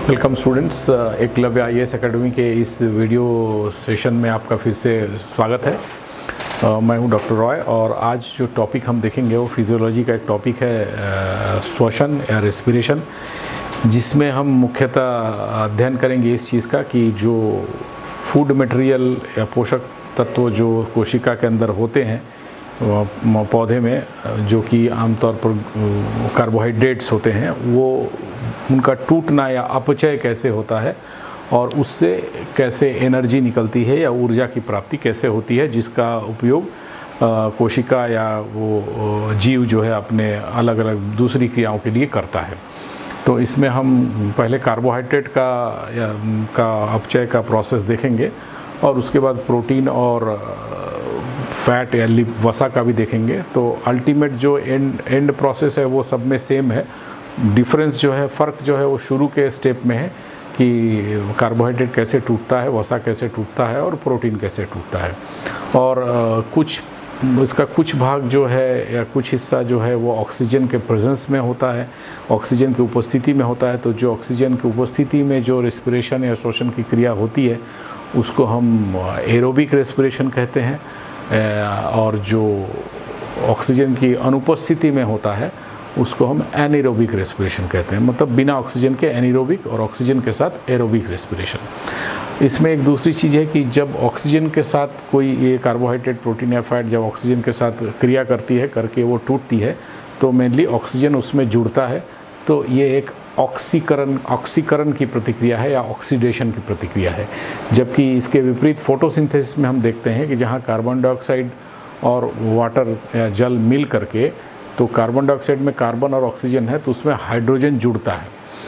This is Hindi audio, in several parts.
Welcome students, Eklavya IAS academy के इस वीडियो सेशन में आपका फिर से स्वागत है। मैं हूं डॉक्टर रॉय और आज जो टॉपिक हम देखेंगे वो फिजियोलॉजी का एक टॉपिक है, श्वसन या रेस्पिरेशन, जिसमें हम मुख्यतः अध्ययन करेंगे इस चीज़ का कि जो फूड मटेरियल या पोषक तत्व जो कोशिका के अंदर होते हैं पौधे में, जो कि आमतौर पर कार्बोहाइड्रेट्स होते हैं, वो उनका टूटना या अपचय कैसे होता है और उससे कैसे एनर्जी निकलती है या ऊर्जा की प्राप्ति कैसे होती है, जिसका उपयोग कोशिका या वो जीव जो है अपने अलग अलग दूसरी क्रियाओं के लिए करता है। तो इसमें हम पहले कार्बोहाइड्रेट का अपचय का प्रोसेस देखेंगे और उसके बाद प्रोटीन और फैट या वसा का भी देखेंगे। तो अल्टीमेट जो एंड प्रोसेस है वो सब में सेम है। डिफरेंस जो है, फ़र्क जो है वो शुरू के स्टेप में है कि कार्बोहाइड्रेट कैसे टूटता है, वसा कैसे टूटता है और प्रोटीन कैसे टूटता है। और इसका कुछ भाग जो है या कुछ हिस्सा जो है वो ऑक्सीजन के प्रेजेंस में होता है, ऑक्सीजन की उपस्थिति में होता है। तो जो ऑक्सीजन की उपस्थिति में जो रेस्पिरेशन या श्वसन की क्रिया होती है उसको हम एरोबिक रेस्पिरेशन कहते हैं, और जो ऑक्सीजन की अनुपस्थिति में होता है उसको हम एनारोबिक रेस्पिरेशन कहते हैं। मतलब बिना ऑक्सीजन के एनारोबिक और ऑक्सीजन के साथ एरोबिक रेस्पिरेशन। इसमें एक दूसरी चीज़ है कि जब ऑक्सीजन के साथ कोई ये कार्बोहाइड्रेट, प्रोटीन या फैट जब ऑक्सीजन के साथ क्रिया करती है, करके वो टूटती है, तो मेनली ऑक्सीजन उसमें जुड़ता है। तो ये एक ऑक्सीकरण की प्रतिक्रिया है या ऑक्सीडेशन की प्रतिक्रिया है। जबकि इसके विपरीत फोटोसिंथेसिस में हम देखते हैं कि जहाँ कार्बन डाइऑक्साइड और वाटर या जल मिल करके, तो कार्बन डाइऑक्साइड में कार्बन और ऑक्सीजन है तो उसमें हाइड्रोजन जुड़ता है,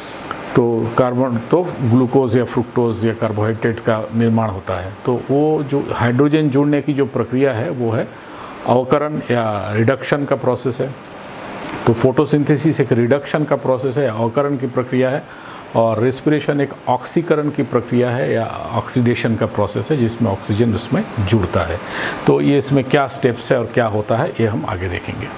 तो ग्लूकोज या फ्रुक्टोज या कार्बोहाइड्रेट्स का निर्माण होता है। तो वो जो हाइड्रोजन जुड़ने की जो प्रक्रिया है वो है अवकरण या रिडक्शन का प्रोसेस है। तो फोटोसिंथेसिस एक रिडक्शन का प्रोसेस है, अवकरण की प्रक्रिया है, और रेस्पिरेशन एक ऑक्सीकरण की प्रक्रिया है या ऑक्सीडेशन का प्रोसेस है, जिसमें ऑक्सीजन उसमें जुड़ता है। तो ये इसमें क्या स्टेप्स है और क्या होता है ये हम आगे देखेंगे।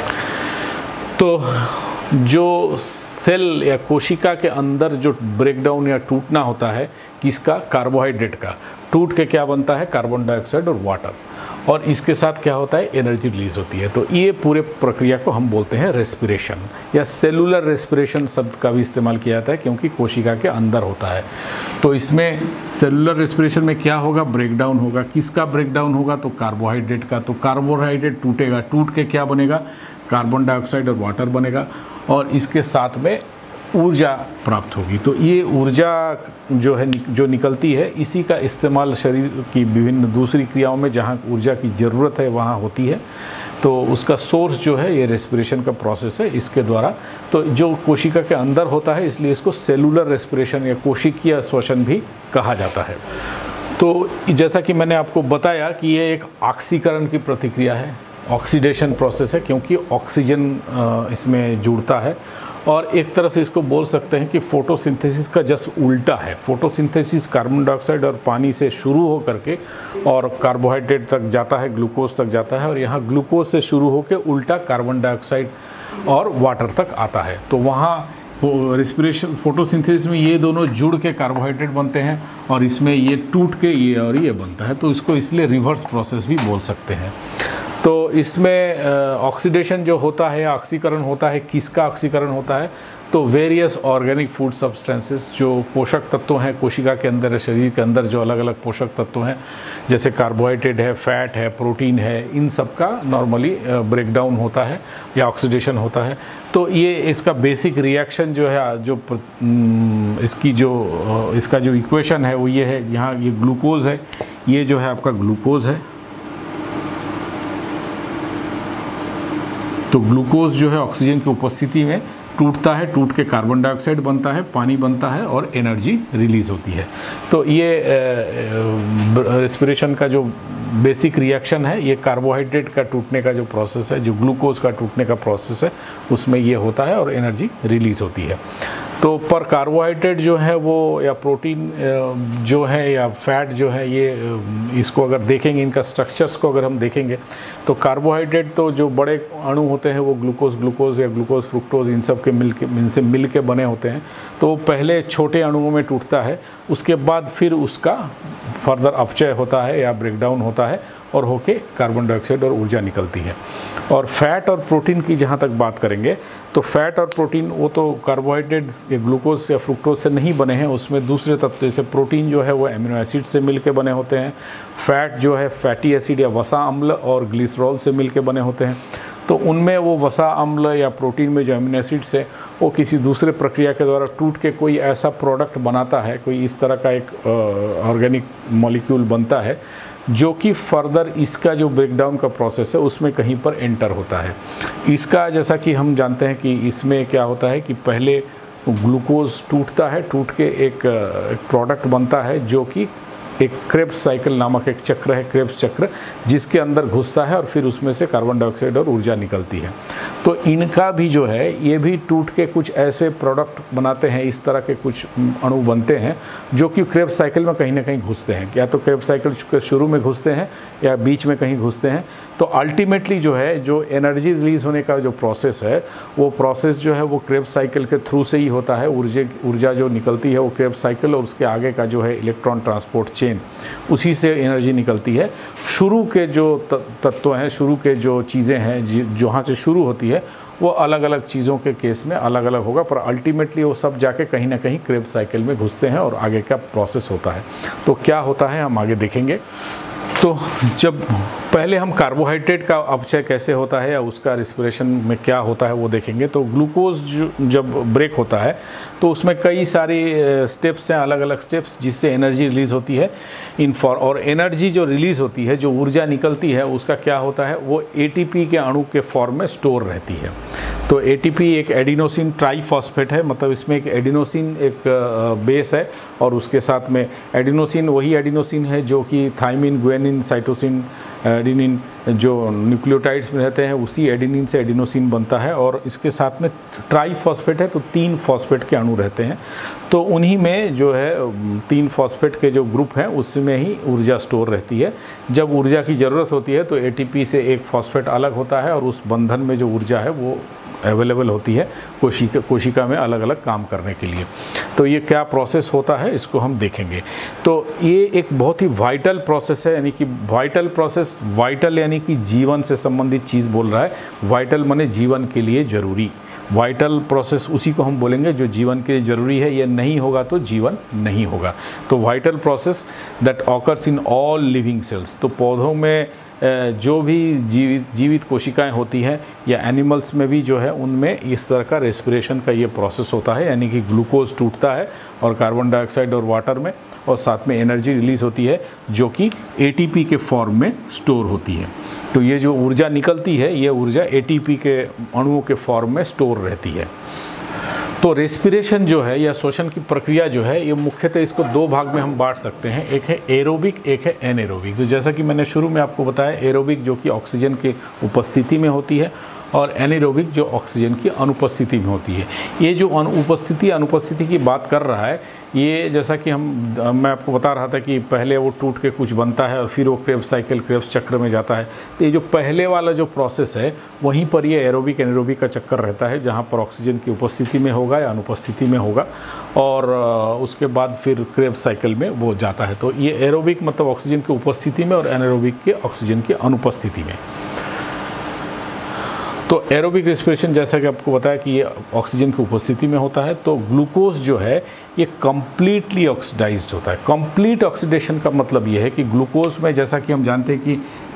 तो जो सेल या कोशिका के अंदर जो ब्रेकडाउन या टूटना होता है किसका, कार्बोहाइड्रेट का, टूट के क्या बनता है, कार्बन डाइऑक्साइड और वाटर, और इसके साथ क्या होता है, एनर्जी रिलीज होती है। तो ये पूरे प्रक्रिया को हम बोलते हैं रेस्पिरेशन, या सेलुलर रेस्पिरेशन शब्द का भी इस्तेमाल किया जाता है क्योंकि कोशिका के अंदर होता है। तो इसमें सेलुलर रेस्पिरेशन में क्या होगा, ब्रेकडाउन होगा। किसका ब्रेकडाउन होगा, तो कार्बोहाइड्रेट का। तो कार्बोहाइड्रेट टूटेगा, टूट के क्या बनेगा, कार्बन डाइऑक्साइड और वाटर बनेगा, और इसके साथ में ऊर्जा प्राप्त होगी। तो ये ऊर्जा जो है जो निकलती है, इसी का इस्तेमाल शरीर की विभिन्न दूसरी क्रियाओं में जहाँ ऊर्जा की ज़रूरत है वहाँ होती है। तो उसका सोर्स जो है ये रेस्पिरेशन का प्रोसेस है, इसके द्वारा। तो जो कोशिका के अंदर होता है इसलिए इसको सेलुलर रेस्पिरेशन या कोशिकीय श्वसन भी कहा जाता है। तो जैसा कि मैंने आपको बताया कि ये एक ऑक्सीकरण की प्रतिक्रिया है, ऑक्सीडेशन प्रोसेस है, क्योंकि ऑक्सीजन इसमें जुड़ता है। और एक तरफ से इसको बोल सकते हैं कि फोटोसिंथेसिस का जस्ट उल्टा है। फोटोसिंथेसिस कार्बन डाइऑक्साइड और पानी से शुरू हो करके और कार्बोहाइड्रेट तक जाता है, ग्लूकोज तक जाता है, और यहाँ ग्लूकोज से शुरू होकर उल्टा कार्बन डाइऑक्साइड और वाटर तक आता है। तो वहाँ रेस्पिरेशन फोटोसिंथेसिस में ये दोनों जुड़ के कार्बोहाइड्रेट बनते हैं और इसमें ये टूट के ये और ये बनता है। तो इसको इसलिए रिवर्स प्रोसेस भी बोल सकते हैं। तो इसमें ऑक्सीडेशन जो होता है, ऑक्सीकरण होता है, किसका ऑक्सीकरण होता है, तो वेरियस ऑर्गेनिक फूड सब्सटेंसेस, जो पोषक तत्व हैं कोशिका के अंदर, शरीर के अंदर जो अलग अलग पोषक तत्व हैं, जैसे कार्बोहाइड्रेट है, फैट है, प्रोटीन है, इन सब का नॉर्मली ब्रेकडाउन होता है या ऑक्सीडेशन होता है। तो ये इसका बेसिक रिएक्शन जो है, जो इसका जो इक्वेशन है वो ये है। यहाँ ये ग्लूकोज है, ये जो है आपका ग्लूकोज है। तो ग्लूकोज जो है ऑक्सीजन की उपस्थिति में टूटता है, टूट के कार्बन डाइऑक्साइड बनता है, पानी बनता है और एनर्जी रिलीज होती है। तो ये रेस्पिरेशन का जो बेसिक रिएक्शन है, ये कार्बोहाइड्रेट का टूटने का जो प्रोसेस है, जो ग्लूकोज का टूटने का प्रोसेस है, उसमें ये होता है और एनर्जी रिलीज होती है। तो पर कार्बोहाइड्रेट जो है वो या प्रोटीन जो है या फैट जो है, ये इसको अगर देखेंगे, इनका स्ट्रक्चर्स को अगर हम देखेंगे तो कार्बोहाइड्रेट तो जो बड़े अणु होते हैं वो ग्लूकोज या ग्लूकोज फ्रुक्टोज इन सब के इनसे मिल के बने होते हैं। तो वो पहले छोटे अणुओं में टूटता है, उसके बाद फिर उसका फर्दर अपचय होता है या ब्रेकडाउन होता है और होके कार्बन डाइऑक्साइड और ऊर्जा निकलती है। और फैट और प्रोटीन की जहाँ तक बात करेंगे तो फैट और प्रोटीन वो तो कार्बोहाइड्रेट ग्लूकोज या फ्रुक्टोज से नहीं बने हैं, उसमें दूसरे तत्व जैसे प्रोटीन जो है वो एमिनो एसिड से मिलके बने होते हैं, फैट जो है फैटी एसिड या वसा अम्ल और ग्लिसरॉल से मिलके बने होते हैं। तो उनमें वो वसा अम्ल या प्रोटीन में जो एमिनो एसिड्स है वो किसी दूसरे प्रक्रिया के द्वारा टूट के कोई ऐसा प्रोडक्ट बनाता है, कोई इस तरह का एक ऑर्गेनिक मॉलिक्यूल बनता है जो कि फर्दर इसका जो ब्रेकडाउन का प्रोसेस है उसमें कहीं पर एंटर होता है। इसका जैसा कि हम जानते हैं कि इसमें क्या होता है कि पहले ग्लूकोज टूटता है, टूट के एक प्रोडक्ट बनता है जो कि एक क्रेब्स साइकिल नामक एक चक्र है, क्रेब्स चक्र, जिसके अंदर घुसता है और फिर उसमें से कार्बन डाइऑक्साइड और ऊर्जा निकलती है। तो इनका भी जो है ये भी टूट के कुछ ऐसे प्रोडक्ट बनाते हैं, इस तरह के कुछ अणु बनते हैं जो कि क्रेब्स साइकिल में कहीं ना कहीं घुसते हैं, या तो क्रेब्स साइकिल के शुरू में घुसते हैं या बीच में कहीं घुसते हैं। तो अल्टीमेटली जो है जो एनर्जी रिलीज़ होने का जो प्रोसेस है वो प्रोसेस जो है वो क्रेब्स साइकिल के थ्रू से ही होता है। ऊर्जा जो निकलती है वो क्रेब्स साइकिल और उसके आगे का जो है इलेक्ट्रॉन ट्रांसपोर्ट चेन, उसी से एनर्जी निकलती है। शुरू के जो तत्व हैं, शुरू के जो चीज़ें हैं जहाँ से शुरू होती है वो अलग अलग चीज़ों के केस में अलग अलग होगा, पर अल्टीमेटली वो सब जाके कहीं ना कहीं क्रेब्स साइकिल में घुसते हैं और आगे का प्रोसेस होता है। तो क्या होता है हम आगे देखेंगे। तो जब पहले हम कार्बोहाइड्रेट का अपचय कैसे होता है या उसका रिस्पिरेशन में क्या होता है वो देखेंगे। तो ग्लूकोज जब ब्रेक होता है तो उसमें कई सारे स्टेप्स हैं, अलग अलग स्टेप्स, जिससे एनर्जी रिलीज़ होती है और एनर्जी जो रिलीज़ होती है, जो ऊर्जा निकलती है, उसका क्या होता है वो एटीपी के अणु के फॉर्म में स्टोर रहती है। तो एटीपी एक एडिनोसिन ट्राइफॉस्फेट है, मतलब इसमें एक एडिनोसिन एक बेस है और उसके साथ में एडिनोसिन वही एडिनोसिन है जो कि थाइमिन, गुआनिन, साइटोसिन, एडेनिन जो न्यूक्लियोटाइड्स में रहते हैं उसी एडेनिन से एडिनोसिन बनता है। और इसके साथ में ट्राइफॉस्फेट है तो 3 फॉस्फेट के अणु रहते हैं। तो उन्हीं में जो है 3 फॉस्फेट के जो ग्रुप हैं उसमें ही ऊर्जा स्टोर रहती है। जब ऊर्जा की ज़रूरत होती है तो एटीपी से एक फॉस्फेट अलग होता है और उस बंधन में जो ऊर्जा है वो अवेलेबल होती है कोशिका में अलग अलग काम करने के लिए। तो ये क्या प्रोसेस होता है इसको हम देखेंगे। तो ये एक बहुत ही वाइटल प्रोसेस है, यानी कि वाइटल प्रोसेस, वाइटल यानी कि जीवन से संबंधित चीज़ बोल रहा है। वाइटल माने जीवन के लिए ज़रूरी, वाइटल प्रोसेस उसी को हम बोलेंगे जो जीवन के लिए ज़रूरी है। ये नहीं होगा तो जीवन नहीं होगा। तो vital process that occurs in all living cells. तो पौधों में जो भी जीवित कोशिकाएं होती हैं या एनिमल्स में भी जो है उनमें इस तरह का रेस्पिरेशन का ये प्रोसेस होता है, यानी कि ग्लूकोज टूटता है और कार्बन डाइऑक्साइड और वाटर में, और साथ में एनर्जी रिलीज़ होती है जो कि एटीपी के फॉर्म में स्टोर होती है। तो ये जो ऊर्जा निकलती है ये ऊर्जा एटीपी के अणुओं के फॉर्म में स्टोर रहती है। तो रेस्पिरेशन जो है या श्वसन की प्रक्रिया जो है ये मुख्यतः इसको 2 भाग में हम बांट सकते हैं, एक है एरोबिक, एक है एनेरोबिक। तो जैसा कि मैंने शुरू में आपको बताया, एरोबिक जो कि ऑक्सीजन की उपस्थिति में होती है और एनेरोबिक जो ऑक्सीजन की अनुपस्थिति में होती है। ये जो अनुपस्थिति की बात कर रहा है, ये जैसा कि मैं आपको बता रहा था कि पहले वो टूट के कुछ बनता है और फिर वो क्रेब्स साइकिल, क्रेब्स चक्र में जाता है। तो ये जो पहले वाला जो प्रोसेस है वहीं पर ये एरोबिक एनेरोबिक का चक्कर रहता है, जहाँ पर ऑक्सीजन की उपस्थिति में होगा या अनुपस्थिति में होगा, और उसके बाद फिर क्रेब्स साइकिल में वो जाता है। तो ये एरोबिक मतलब ऑक्सीजन की उपस्थिति में और एनेरोबिक के ऑक्सीजन की अनुपस्थिति में। तो एरोबिक रेस्पिरेशन जैसा कि आपको बताया कि ये ऑक्सीजन की उपस्थिति में होता है। तो ग्लूकोज जो है ये कम्प्लीटली ऑक्सीडाइज्ड होता है। कंप्लीट ऑक्सीडेशन का मतलब ये है कि ग्लूकोज में जैसा कि हम जानते हैं कि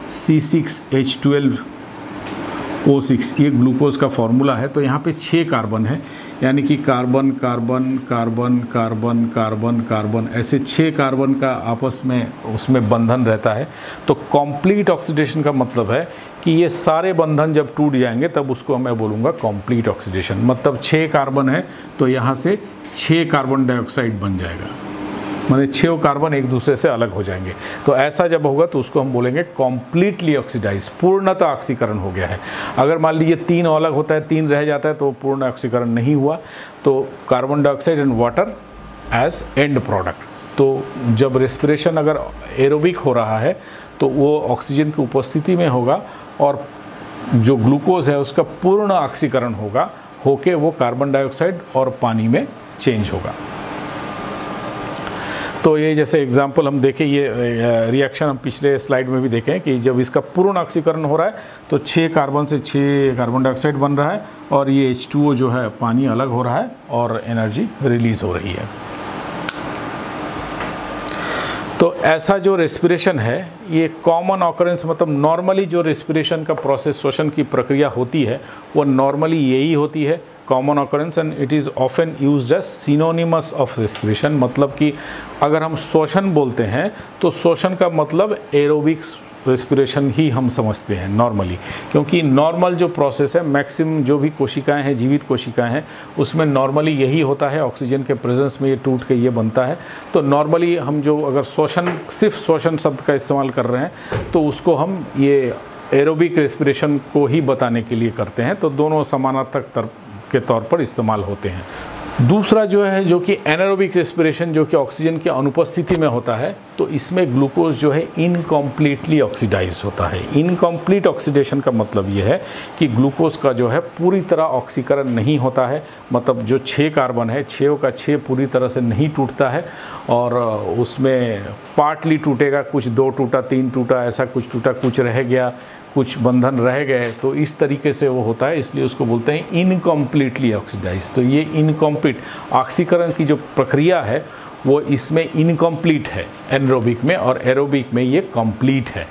C6H12O6 ये ग्लूकोज का फॉर्मूला है। तो यहाँ पे 6 कार्बन है, यानी कि carbon carbon carbon carbon carbon carbon, ऐसे 6 कार्बन का आपस में उसमें बंधन रहता है। तो कंप्लीट ऑक्सीडेशन का मतलब है कि ये सारे बंधन जब टूट जाएंगे तब उसको मैं बोलूँगा कंप्लीट ऑक्सीडेशन। मतलब 6 कार्बन है तो यहाँ से 6 कार्बन डाइऑक्साइड बन जाएगा। माने 6 कार्बन एक दूसरे से अलग हो जाएंगे। तो ऐसा जब होगा तो उसको हम बोलेंगे कॉम्प्लीटली ऑक्सीडाइज, पूर्णतः ऑक्सीकरण हो गया है। अगर मान लीजिए 3 अलग होता है, 3 रह जाता है तो पूर्ण ऑक्सीकरण नहीं हुआ। तो carbon dioxide and water as end product. तो जब रेस्पिरेशन अगर एरोबिक हो रहा है तो वो ऑक्सीजन की उपस्थिति में होगा और जो ग्लूकोज है उसका पूर्ण ऑक्सीकरण होगा, होके वो कार्बन डाइऑक्साइड और पानी में चेंज होगा। तो ये जैसे एग्जांपल हम देखें, ये रिएक्शन हम पिछले स्लाइड में भी देखें कि जब इसका पूर्ण ऑक्सीकरण हो रहा है तो 6 कार्बन से 6 कार्बन डाइऑक्साइड बन रहा है और ये H2O जो है पानी अलग हो रहा है और एनर्जी रिलीज हो रही है। तो ऐसा जो रेस्पिरेशन है ये कॉमन ऑकरेंस, मतलब नॉर्मली जो रेस्पिरेशन का प्रोसेस, श्वसन की प्रक्रिया होती है वो नॉर्मली यही होती है, common occurrence, and it is often used as synonymous of respiration. मतलब कि अगर हम श्वसन बोलते हैं तो श्वसन का मतलब एरोबिक रेस्पिरेशन ही हम समझते हैं नॉर्मली, क्योंकि नॉर्मल जो प्रोसेस है, मैक्सिमम जो भी कोशिकाएं हैं, जीवित कोशिकाएं हैं, उसमें नॉर्मली यही होता है, ऑक्सीजन के प्रेजेंस में ये टूट के ये बनता है। तो नॉर्मली हम जो अगर श्वसन, सिर्फ श्वसन शब्द का इस्तेमाल कर रहे हैं तो उसको हम ये एरोबिक रेस्पिरेशन को ही बताने के लिए करते हैं। तो दोनों समानार्थक के तौर पर इस्तेमाल होते हैं। दूसरा जो है जो कि एनारोबिक रेस्पिरेशन, जो कि ऑक्सीजन की अनुपस्थिति में होता है, तो इसमें ग्लूकोज जो है इनकम्प्लीटली ऑक्सीडाइज होता है। इनकम्प्लीट ऑक्सीडेशन का मतलब ये है कि ग्लूकोज का जो है पूरी तरह ऑक्सीकरण नहीं होता है, मतलब जो 6 कार्बन है 6 का 6 पूरी तरह से नहीं टूटता है और उसमें पार्टली टूटेगा, कुछ 2 टूटा, 3 टूटा, ऐसा कुछ टूटा, कुछ रह गया, कुछ बंधन रह गए, तो इस तरीके से वो होता है, इसलिए उसको बोलते हैं इनकम्प्लीटली ऑक्सीडाइज। तो ये इनकम्प्लीट ऑक्सीकरण की जो प्रक्रिया है वो इसमें इनकम्प्लीट है एनारोबिक में, और एरोबिक में ये कंप्लीट है।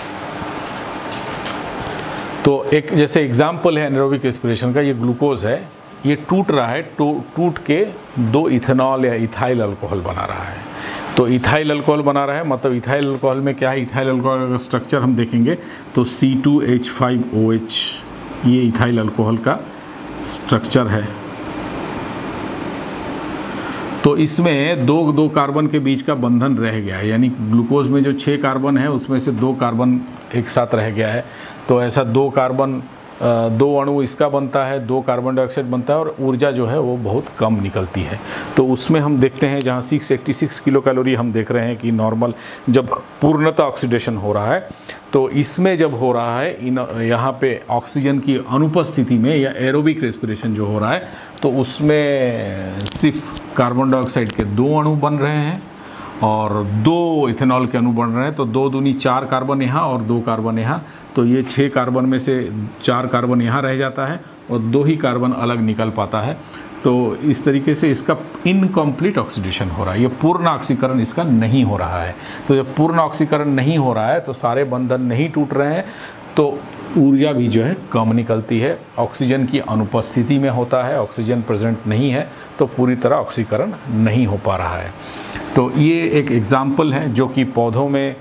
तो एक जैसे एग्जाम्पल है एनारोबिक रेस्पिरेशन का, ये ग्लूकोज है, ये टूट रहा है, टूट के 2 इथेनॉल या इथाइल अल्कोहल बना रहा है। तो इथाइल अल्कोहल बना रहा है, मतलब इथाइल अल्कोहल में क्या है, इथाइल अल्कोहल का स्ट्रक्चर हम देखेंगे तो C2H5OH, ये इथाइल अल्कोहल का स्ट्रक्चर है। तो इसमें दो कार्बन के बीच का बंधन रह गया है, यानी ग्लूकोज में जो 6 कार्बन है उसमें से 2 कार्बन एक साथ रह गया है। तो ऐसा 2 कार्बन, 2 अणु इसका बनता है, 2 कार्बन डाइऑक्साइड बनता है और ऊर्जा जो है वो बहुत कम निकलती है। तो उसमें हम देखते हैं जहाँ 686 किलो कैलोरी हम देख रहे हैं कि नॉर्मल जब पूर्णतः ऑक्सीडेशन हो रहा है, तो इसमें जब हो रहा है यहाँ पे ऑक्सीजन की अनुपस्थिति में या एरोबिक रेस्पिरेशन जो हो रहा है, तो उसमें सिर्फ कार्बन डाइऑक्साइड के 2 अणु बन रहे हैं और 2 इथेनॉल के अणु बन रहे हैं। तो 2 दूनी 4 कार्बन यहाँ और 2 कार्बन यहाँ, तो ये 6 कार्बन में से 4 कार्बन यहाँ रह जाता है और 2 ही कार्बन अलग निकल पाता है। तो इस तरीके से इसका इनकम्प्लीट ऑक्सीडेशन हो रहा है, ये पूर्ण ऑक्सीकरण इसका नहीं हो रहा है। तो जब पूर्ण ऑक्सीकरण नहीं हो रहा है तो सारे बंधन नहीं टूट रहे हैं, तो ऊर्जा भी जो है कम निकलती है, ऑक्सीजन की अनुपस्थिति में होता है, ऑक्सीजन प्रेजेंट नहीं है, तो पूरी तरह ऑक्सीकरण नहीं हो पा रहा है। तो ये एक एग्जाम्पल है जो कि पौधों में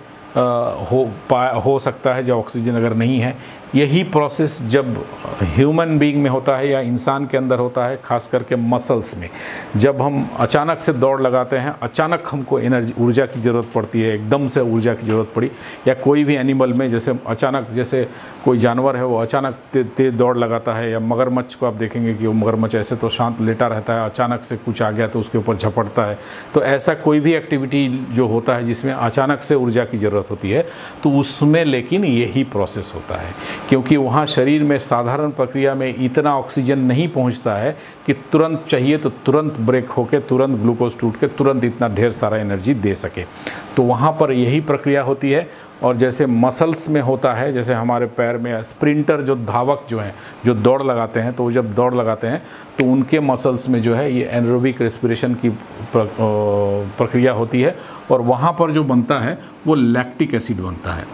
हो सकता है जब ऑक्सीजन अगर नहीं है। यही प्रोसेस जब ह्यूमन बीइंग में होता है या इंसान के अंदर होता है, खास करके मसल्स में, जब हम अचानक से दौड़ लगाते हैं, अचानक हमको एनर्जी, ऊर्जा की ज़रूरत पड़ती है, एकदम से ऊर्जा की ज़रूरत पड़ी, या कोई भी एनिमल में जैसे अचानक, जैसे कोई जानवर है वो अचानक तेज दौड़ लगाता है, या मगरमच्छ को आप देखेंगे कि वो मगरमच्छ ऐसे तो शांत लेटा रहता है, अचानक से कुछ आ गया तो उसके ऊपर झपटता है। तो ऐसा कोई भी एक्टिविटी जो होता है जिसमें अचानक से ऊर्जा की ज़रूरत होती है, तो उसमें लेकिन यही प्रोसेस होता है, क्योंकि वहाँ शरीर में साधारण प्रक्रिया में इतना ऑक्सीजन नहीं पहुँचता है कि तुरंत चाहिए तो तुरंत ब्रेक होकर तुरंत ग्लूकोज टूट के तुरंत इतना ढेर सारा एनर्जी दे सके। तो वहाँ पर यही प्रक्रिया होती है। और जैसे मसल्स में होता है, जैसे हमारे पैर में स्प्रिंटर जो धावक जो हैं, जो दौड़ लगाते हैं, तो वो जब दौड़ लगाते हैं तो उनके मसल्स में जो है ये एनारोबिक रेस्पिरेशन की प्रक्रिया होती है, और वहाँ पर जो बनता है वो लैक्टिक एसिड बनता है।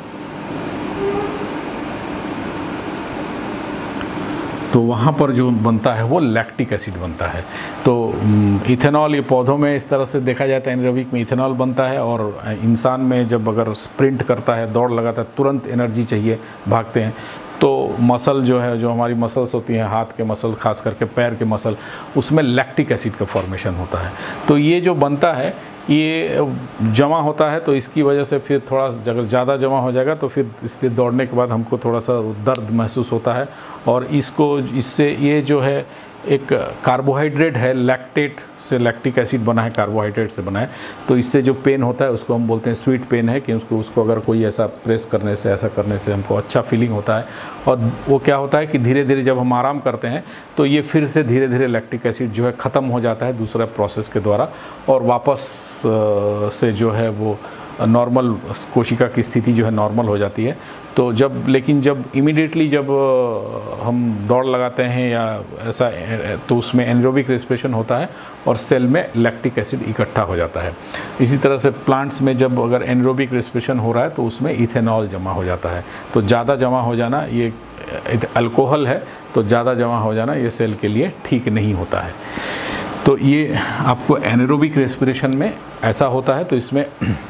तो वहाँ पर जो बनता है वो लैक्टिक एसिड बनता है। तो इथेनॉल, ये पौधों में इस तरह से देखा जाता है, एनारोबिक में इथेनॉल बनता है, और इंसान में जब अगर स्प्रिंट करता है, दौड़ लगाता है, तुरंत एनर्जी चाहिए, भागते हैं, तो मसल जो है, जो हमारी मसल्स होती हैं, हाथ के मसल, खास करके पैर के मसल, उसमें लैक्टिक एसिड का फॉर्मेशन होता है। तो ये जो बनता है ये जमा होता है, तो इसकी वजह से फिर थोड़ा अगर ज़्यादा जमा हो जाएगा तो फिर इसलिए दौड़ने के बाद हमको थोड़ा सा दर्द महसूस होता है। और इससे ये जो है एक कार्बोहाइड्रेट है, लैक्टेट से लैक्टिक एसिड बना है, कार्बोहाइड्रेट से बना है, तो इससे जो पेन होता है उसको हम बोलते हैं स्वीट पेन है, कि उसको अगर कोई ऐसा प्रेस करने से, ऐसा करने से हमको अच्छा फीलिंग होता है। और वो क्या होता है कि धीरे धीरे जब हम आराम करते हैं तो ये फिर से धीरे धीरे लैक्टिक एसिड जो है ख़त्म हो जाता है दूसरा प्रोसेस के द्वारा, और वापस से जो है वो नॉर्मल कोशिका की स्थिति जो है नॉर्मल हो जाती है। तो लेकिन जब इमीडिएटली जब हम दौड़ लगाते हैं या ऐसा, तो उसमें एनएरोबिक रेस्पिरेशन होता है और सेल में लैक्टिक एसिड इकट्ठा हो जाता है। इसी तरह से प्लांट्स में जब अगर एनएरोबिक रेस्पिरेशन हो रहा है तो उसमें इथेनॉल जमा हो जाता है। तो ज़्यादा जमा हो जाना, ये अल्कोहल है, तो ज़्यादा जमा हो जाना ये सेल के लिए ठीक नहीं होता है। तो ये आपको एनएरोबिक रेस्पिरेशन में ऐसा होता है, तो इसमें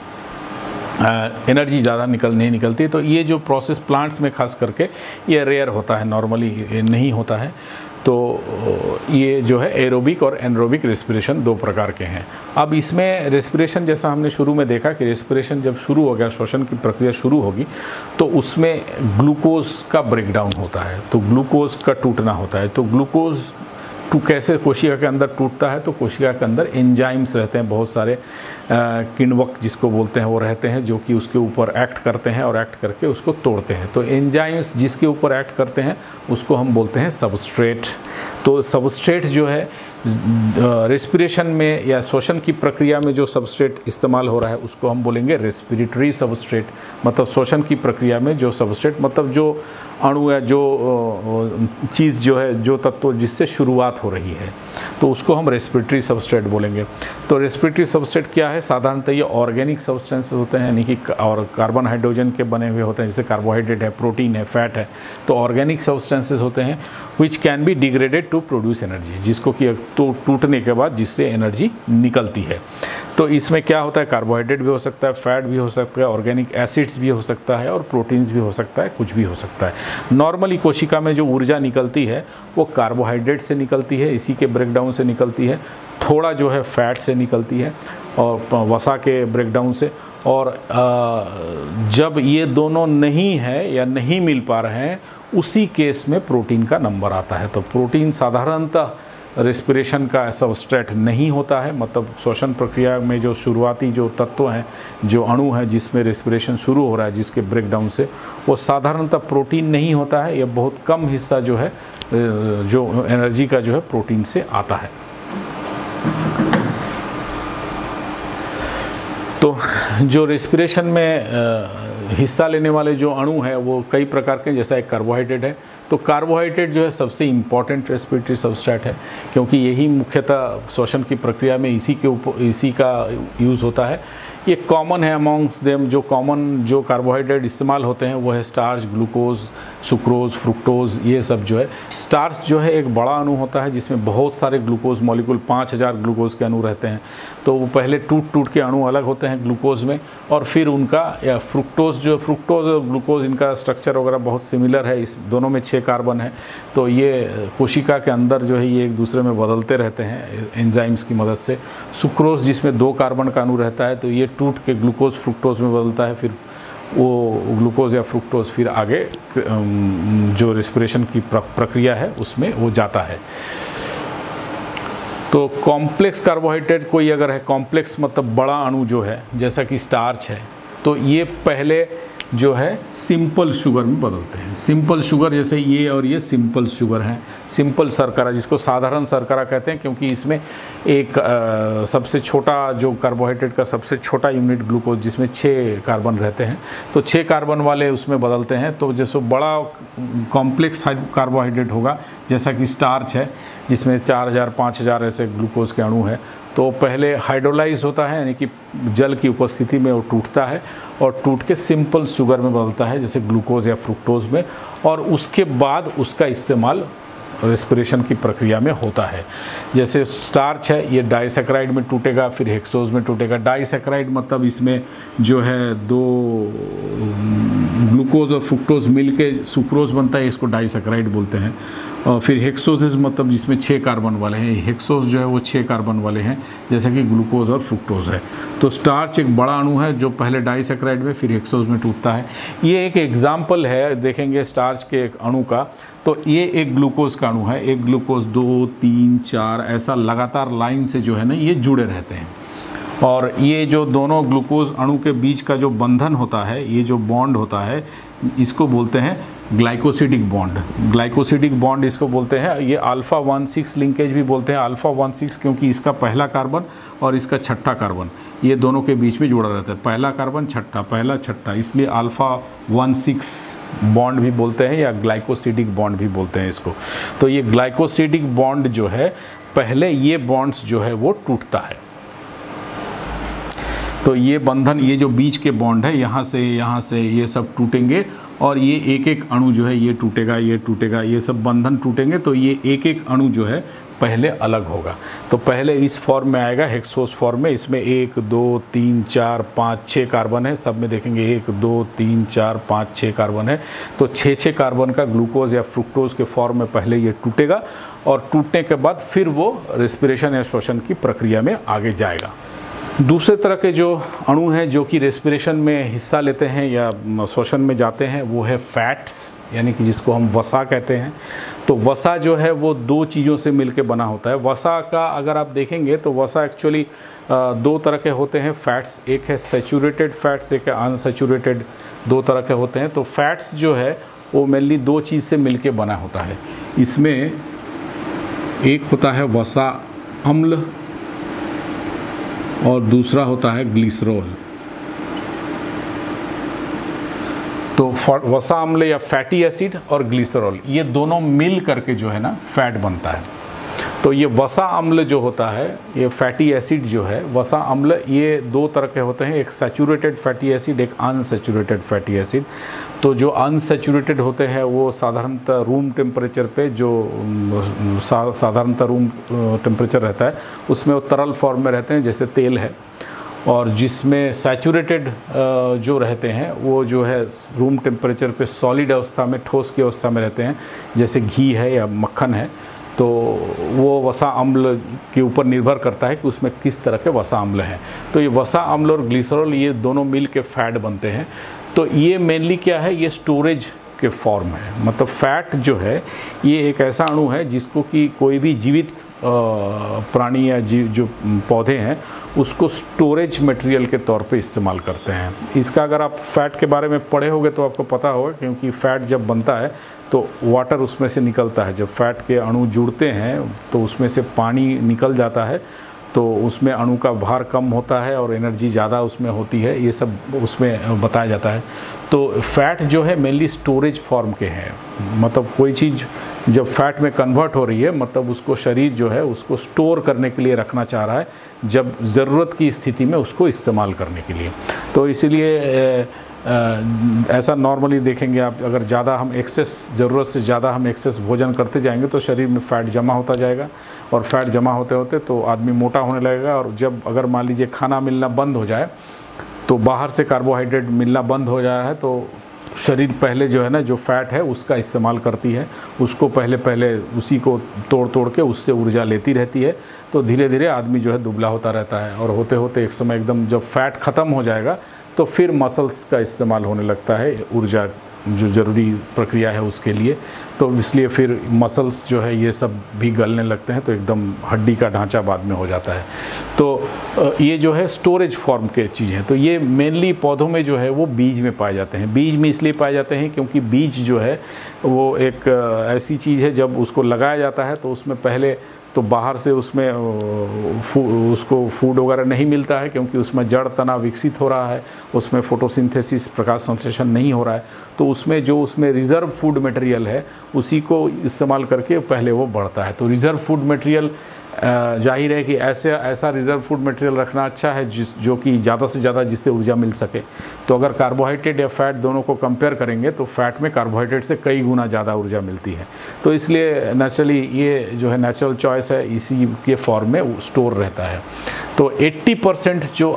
एनर्जी ज़्यादा नहीं निकलती। तो ये जो प्रोसेस प्लांट्स में खास करके ये रेयर होता है, नॉर्मली नहीं होता है। तो ये जो है एरोबिक और एनरोबिक रेस्पिरेशन दो प्रकार के हैं। अब इसमें रेस्पिरेशन जैसा हमने शुरू में देखा कि रेस्पिरेशन जब शुरू हो गया, श्वसन की प्रक्रिया शुरू होगी, तो उसमें ग्लूकोज का ब्रेकडाउन होता है, तो ग्लूकोज का टूटना होता है। तो ग्लूकोज कैसे कोशिका के अंदर टूटता है, तो कोशिका के अंदर एंजाइम्स रहते हैं, बहुत सारे किण्वक जिसको बोलते हैं वो रहते हैं, जो कि उसके ऊपर एक्ट करते हैं और एक्ट करके उसको तोड़ते हैं। तो एंजाइम्स जिसके ऊपर एक्ट करते हैं उसको हम बोलते हैं सबस्ट्रेट। तो सबस्ट्रेट जो है रेस्पिरेशन में या श्वसन की प्रक्रिया में जो सबस्ट्रेट इस्तेमाल हो रहा है उसको हम बोलेंगे रेस्पिरेटरी सबस्ट्रेट। मतलब श्वसन की प्रक्रिया में जो सबस्ट्रेट, मतलब जो अणु या जो चीज़ जो है, जो तत्व जिससे शुरुआत हो रही है, तो उसको हम रेस्पिरेटरी सबस्ट्रेट बोलेंगे। तो रेस्पिरेटरी सबस्ट्रेट क्या है? साधारणतः ये ऑर्गेनिक सब्सटेंस होते हैं, यानी कि और कार्बन हाइड्रोजन के बने हुए होते हैं, जैसे कार्बोहाइड्रेट है, प्रोटीन है, फैट है। तो ऑर्गेनिक सब्सटेंसेस होते हैं which can be degraded to produce energy, जिसको कि तो टूटने के बाद जिससे एनर्जी निकलती है। तो इसमें क्या होता है? कार्बोहाइड्रेट भी हो सकता है, फैट भी हो सकता है, ऑर्गेनिक एसिड्स भी हो सकता है और प्रोटीन्स भी हो सकता है, कुछ भी हो सकता है। नॉर्मली कोशिका में जो ऊर्जा निकलती है वो कार्बोहाइड्रेट से निकलती है, इसी के ब्रेकडाउन से निकलती है, थोड़ा जो है फैट से निकलती है और वसा के ब्रेकडाउन से। और जब ये दोनों नहीं है या नहीं मिल पा रहे हैं, उसी केस में प्रोटीन का नंबर आता है। तो प्रोटीन साधारणतः रेस्पिरेशन का सबस्ट्रेट नहीं होता है, मतलब श्वसन प्रक्रिया में जो शुरुआती जो तत्व हैं, जो अणु हैं जिसमें रेस्पिरेशन शुरू हो रहा है, जिसके ब्रेकडाउन से, वो साधारणतः प्रोटीन नहीं होता है। यह बहुत कम हिस्सा जो है जो एनर्जी का जो है प्रोटीन से आता है। तो जो रेस्पिरेशन में हिस्सा लेने वाले जो अणु हैं वो कई प्रकार के, जैसा एक कार्बोहाइड्रेट है। तो कार्बोहाइड्रेट जो है सबसे इम्पॉर्टेंट रेस्पिरेटरी सबस्ट्रेट है, क्योंकि यही मुख्यतः श्वसन की प्रक्रिया में इसी का यूज़ होता है। ये कॉमन है अमॉन्ग्स देम। जो कॉमन जो कार्बोहाइड्रेट इस्तेमाल होते हैं वो है स्टार्च, ग्लूकोज, सुक्रोज, फ्रुक्टोज, ये सब जो है। स्टार्च जो है एक बड़ा अणु होता है जिसमें बहुत सारे ग्लूकोज मॉलिक्यूल, 5000 ग्लूकोज के अणु रहते हैं। तो वो पहले टूट के अणु अलग होते हैं ग्लूकोज में, और फिर उनका या फ्रुक्टोज और ग्लूकोज, इनका स्ट्रक्चर वगैरह बहुत सिमिलर है, इस दोनों में 6 कार्बन है। तो ये कोशिका के अंदर जो है ये एक दूसरे में बदलते रहते हैं एंजाइम्स की मदद से। सुक्रोज जिसमें 2 कार्बन का अणु रहता है, तो ये टूट के ग्लूकोज फ्रुक्टोज में बदलता है, फिर वो ग्लूकोज या फ्रुक्टोज फिर आगे जो रेस्पिरेशन की प्रक्रिया है उसमें वो जाता है। तो कॉम्प्लेक्स कार्बोहाइड्रेट कोई अगर है, कॉम्प्लेक्स मतलब बड़ा अणु जो है, जैसा कि स्टार्च है, तो ये पहले जो है सिंपल शुगर में बदलते हैं। सिंपल शुगर जैसे ये और ये सिंपल शुगर हैं, सिंपल शर्करा, जिसको साधारण शर्करा कहते हैं, क्योंकि इसमें एक सबसे छोटा जो कार्बोहाइड्रेट का सबसे छोटा यूनिट ग्लूकोज, जिसमें 6 कार्बन रहते हैं, तो 6 कार्बन वाले उसमें बदलते हैं। तो जैसे बड़ा कॉम्प्लेक्स कार्बोहाइड्रेट होगा, जैसा कि स्टार्च है जिसमें 4000 5000 ऐसे ग्लूकोज के अणु हैं, तो पहले हाइड्रोलाइज होता है, यानी कि जल की उपस्थिति में वो टूटता है और टूट के सिंपल शुगर में बदलता है, जैसे ग्लूकोज या फ्रुक्टोज में, और उसके बाद उसका इस्तेमाल रेस्पिरेशन की प्रक्रिया में होता है। जैसे स्टार्च है, ये डाइसैकेराइड में टूटेगा, फिर हेक्सोज में टूटेगा। डाइसैकेराइड मतलब इसमें जो है ग्लूकोज और फ्रुक्टोज मिल के सुक्रोज बनता है, इसको डाइसैकेराइड बोलते हैं। और फिर हेक्सोसिस मतलब जिसमें 6 कार्बन वाले हैं, हेक्सोस जो है वो 6 कार्बन वाले हैं, जैसे कि ग्लूकोज और फ्रुक्टोज है। तो स्टार्च एक बड़ा अणु है जो पहले डाइसैकेराइड में फिर हेक्सोस में टूटता है। ये एक एग्जाम्पल है, देखेंगे स्टार्च के एक अणु का। तो ये एक ग्लूकोज का अणु है, एक ग्लूकोज 2 3 4 ऐसा लगातार लाइन से जो है ना ये जुड़े रहते हैं। और ये जो दोनों ग्लूकोज अणु के बीच का जो बंधन होता है, ये जो बॉन्ड होता है, इसको बोलते हैं ग्लाइकोसिडिक बॉन्ड। ग्लाइकोसिडिक बॉन्ड इसको बोलते हैं। ये अल्फ़ा 1,6 लिंकेज भी बोलते हैं। अल्फ़ा 1,6 क्योंकि इसका पहला कार्बन और इसका छठा कार्बन ये दोनों के बीच में जुड़ा रहता है। पहला कार्बन छठा, पहला छठा, इसलिए अल्फ़ा 1,6 बॉन्ड भी बोलते हैं या ग्लाइकोसिडिक बॉन्ड भी बोलते हैं इसको। तो ये ग्लाइकोसिडिक बॉन्ड जो है, पहले ये बॉन्ड्स जो है वो टूटता है। तो ये बंधन, ये जो बीच के बॉन्ड है, यहाँ से ये सब टूटेंगे और ये एक एक अणु जो है ये टूटेगा, ये टूटेगा, ये सब बंधन टूटेंगे। तो ये एक एक अणु जो है पहले अलग होगा। तो पहले इस फॉर्म में आएगा, हेक्सोस फॉर्म में। इसमें 1 2 3 4 5 6 कार्बन है। सब में देखेंगे 1 2 3 4 5 6 कार्बन है। तो 6 कार्बन का ग्लूकोज या फ्रुक्टोज के फॉर्म में पहले ये टूटेगा और टूटने के बाद फिर वो रेस्पिरेशन या श्वसन की प्रक्रिया में आगे जाएगा। दूसरे तरह के जो अणु हैं जो कि रेस्पिरेशन में हिस्सा लेते हैं या श्वसन में जाते हैं, वो है फैट्स, यानी कि जिसको हम वसा कहते हैं। तो वसा जो है वो 2 चीज़ों से मिलके बना होता है। वसा का अगर आप देखेंगे तो वसा एक्चुअली 2 तरह के होते हैं फैट्स। एक है सैचुरेटेड फैट्स, एक है अनसैचुरेटेड, 2 तरह के होते हैं। तो फैट्स जो है वो मेनली 2 चीज़ से मिलके बना होता है। इसमें एक होता है वसा अम्ल और दूसरा होता है ग्लिसरॉल। तो वसा अम्ल या फैटी एसिड और ग्लिसरॉल, ये दोनों मिल करके जो है ना फैट बनता है। तो ये वसा अम्ल जो होता है, ये फैटी एसिड जो है, वसा अम्ल, ये 2 तरह के होते हैं। एक सैचुरेटेड फैटी एसिड, एक अनसैचुरेटेड फैटी एसिड। तो जो अनसैचुरेटेड होते हैं वो साधारणतः रूम टेम्परेचर पे, जो साधारणतः रूम टेम्परेचर रहता है उसमें वो तरल फॉर्म में रहते हैं, जैसे तेल है। और जिसमें सैचुरेटेड जो रहते हैं वो जो है रूम टेम्परेचर पे सॉलिड अवस्था में, ठोस की अवस्था में रहते हैं, जैसे घी है या मक्खन है। तो वो वसा अम्ल के ऊपर निर्भर करता है कि उसमें किस तरह के वसा अम्ल हैं। तो ये वसा अम्ल और ग्लिसरॉल ये दोनों मिल के फैट बनते हैं। तो ये मेनली क्या है, ये स्टोरेज के फॉर्म है। मतलब फैट जो है ये एक ऐसा अणु है जिसको कि कोई भी जीवित प्राणी या जीव जो पौधे हैं उसको स्टोरेज मटेरियल के तौर पे इस्तेमाल करते हैं। इसका अगर आप फैट के बारे में पढ़े होंगे तो आपको पता होगा, क्योंकि फैट जब बनता है तो वाटर उसमें से निकलता है। जब फैट के अणु जुड़ते हैं तो उसमें से पानी निकल जाता है, तो उसमें अणु का भार कम होता है और एनर्जी ज़्यादा उसमें होती है। ये सब उसमें बताया जाता है। तो फैट जो है मेनली स्टोरेज फॉर्म के हैं। मतलब कोई चीज़ जब फैट में कन्वर्ट हो रही है, मतलब उसको शरीर जो है उसको स्टोर करने के लिए रखना चाह रहा है, जब ज़रूरत की स्थिति में उसको इस्तेमाल करने के लिए। तो इसीलिए ऐसा नॉर्मली देखेंगे आप, अगर ज़्यादा हम एक्सेस, ज़रूरत से ज़्यादा हम एक्सेस भोजन करते जाएंगे तो शरीर में फ़ैट जमा होता जाएगा, और फैट जमा होते होते तो आदमी मोटा होने लगेगा। और जब अगर मान लीजिए खाना मिलना बंद हो जाए, तो बाहर से कार्बोहाइड्रेट मिलना बंद हो जाए है, तो शरीर पहले जो है ना जो फैट है उसका इस्तेमाल करती है, उसको पहले उसी को तोड़ के उससे ऊर्जा लेती रहती है। तो धीरे धीरे आदमी जो है दुबला होता रहता है, और होते होते एक समय एकदम जब फैट ख़त्म हो जाएगा तो फिर मसल्स का इस्तेमाल होने लगता है, ऊर्जा जो ज़रूरी प्रक्रिया है उसके लिए। तो इसलिए फिर मसल्स जो है ये सब भी गलने लगते हैं, तो एकदम हड्डी का ढांचा बाद में हो जाता है। तो ये जो है स्टोरेज फॉर्म के चीज़ है। तो ये मेनली पौधों में जो है वो बीज में पाए जाते हैं। बीज में इसलिए पाए जाते हैं क्योंकि बीज जो है वो एक ऐसी चीज़ है, जब उसको लगाया जाता है तो उसमें पहले तो बाहर से उसमें उसको फूड वगैरह नहीं मिलता है, क्योंकि उसमें जड़ तना विकसित हो रहा है, उसमें फोटोसिंथेसिस, प्रकाश संश्लेषण नहीं हो रहा है। तो उसमें जो उसमें रिज़र्व फूड मटेरियल है उसी को इस्तेमाल करके पहले वो बढ़ता है। तो रिज़र्व फूड मटेरियल जाहिर है कि ऐसा रिजर्व फूड मटेरियल रखना अच्छा है जो कि ज़्यादा से ज़्यादा जिससे ऊर्जा मिल सके। तो अगर कार्बोहाइड्रेट या फैट दोनों को कंपेयर करेंगे तो फैट में कार्बोहाइड्रेट से कई गुना ज़्यादा ऊर्जा मिलती है। तो इसलिए नेचुरली ये जो है नेचुरल चॉइस है, इसी के फॉर्म में स्टोर रहता है। तो 80% जो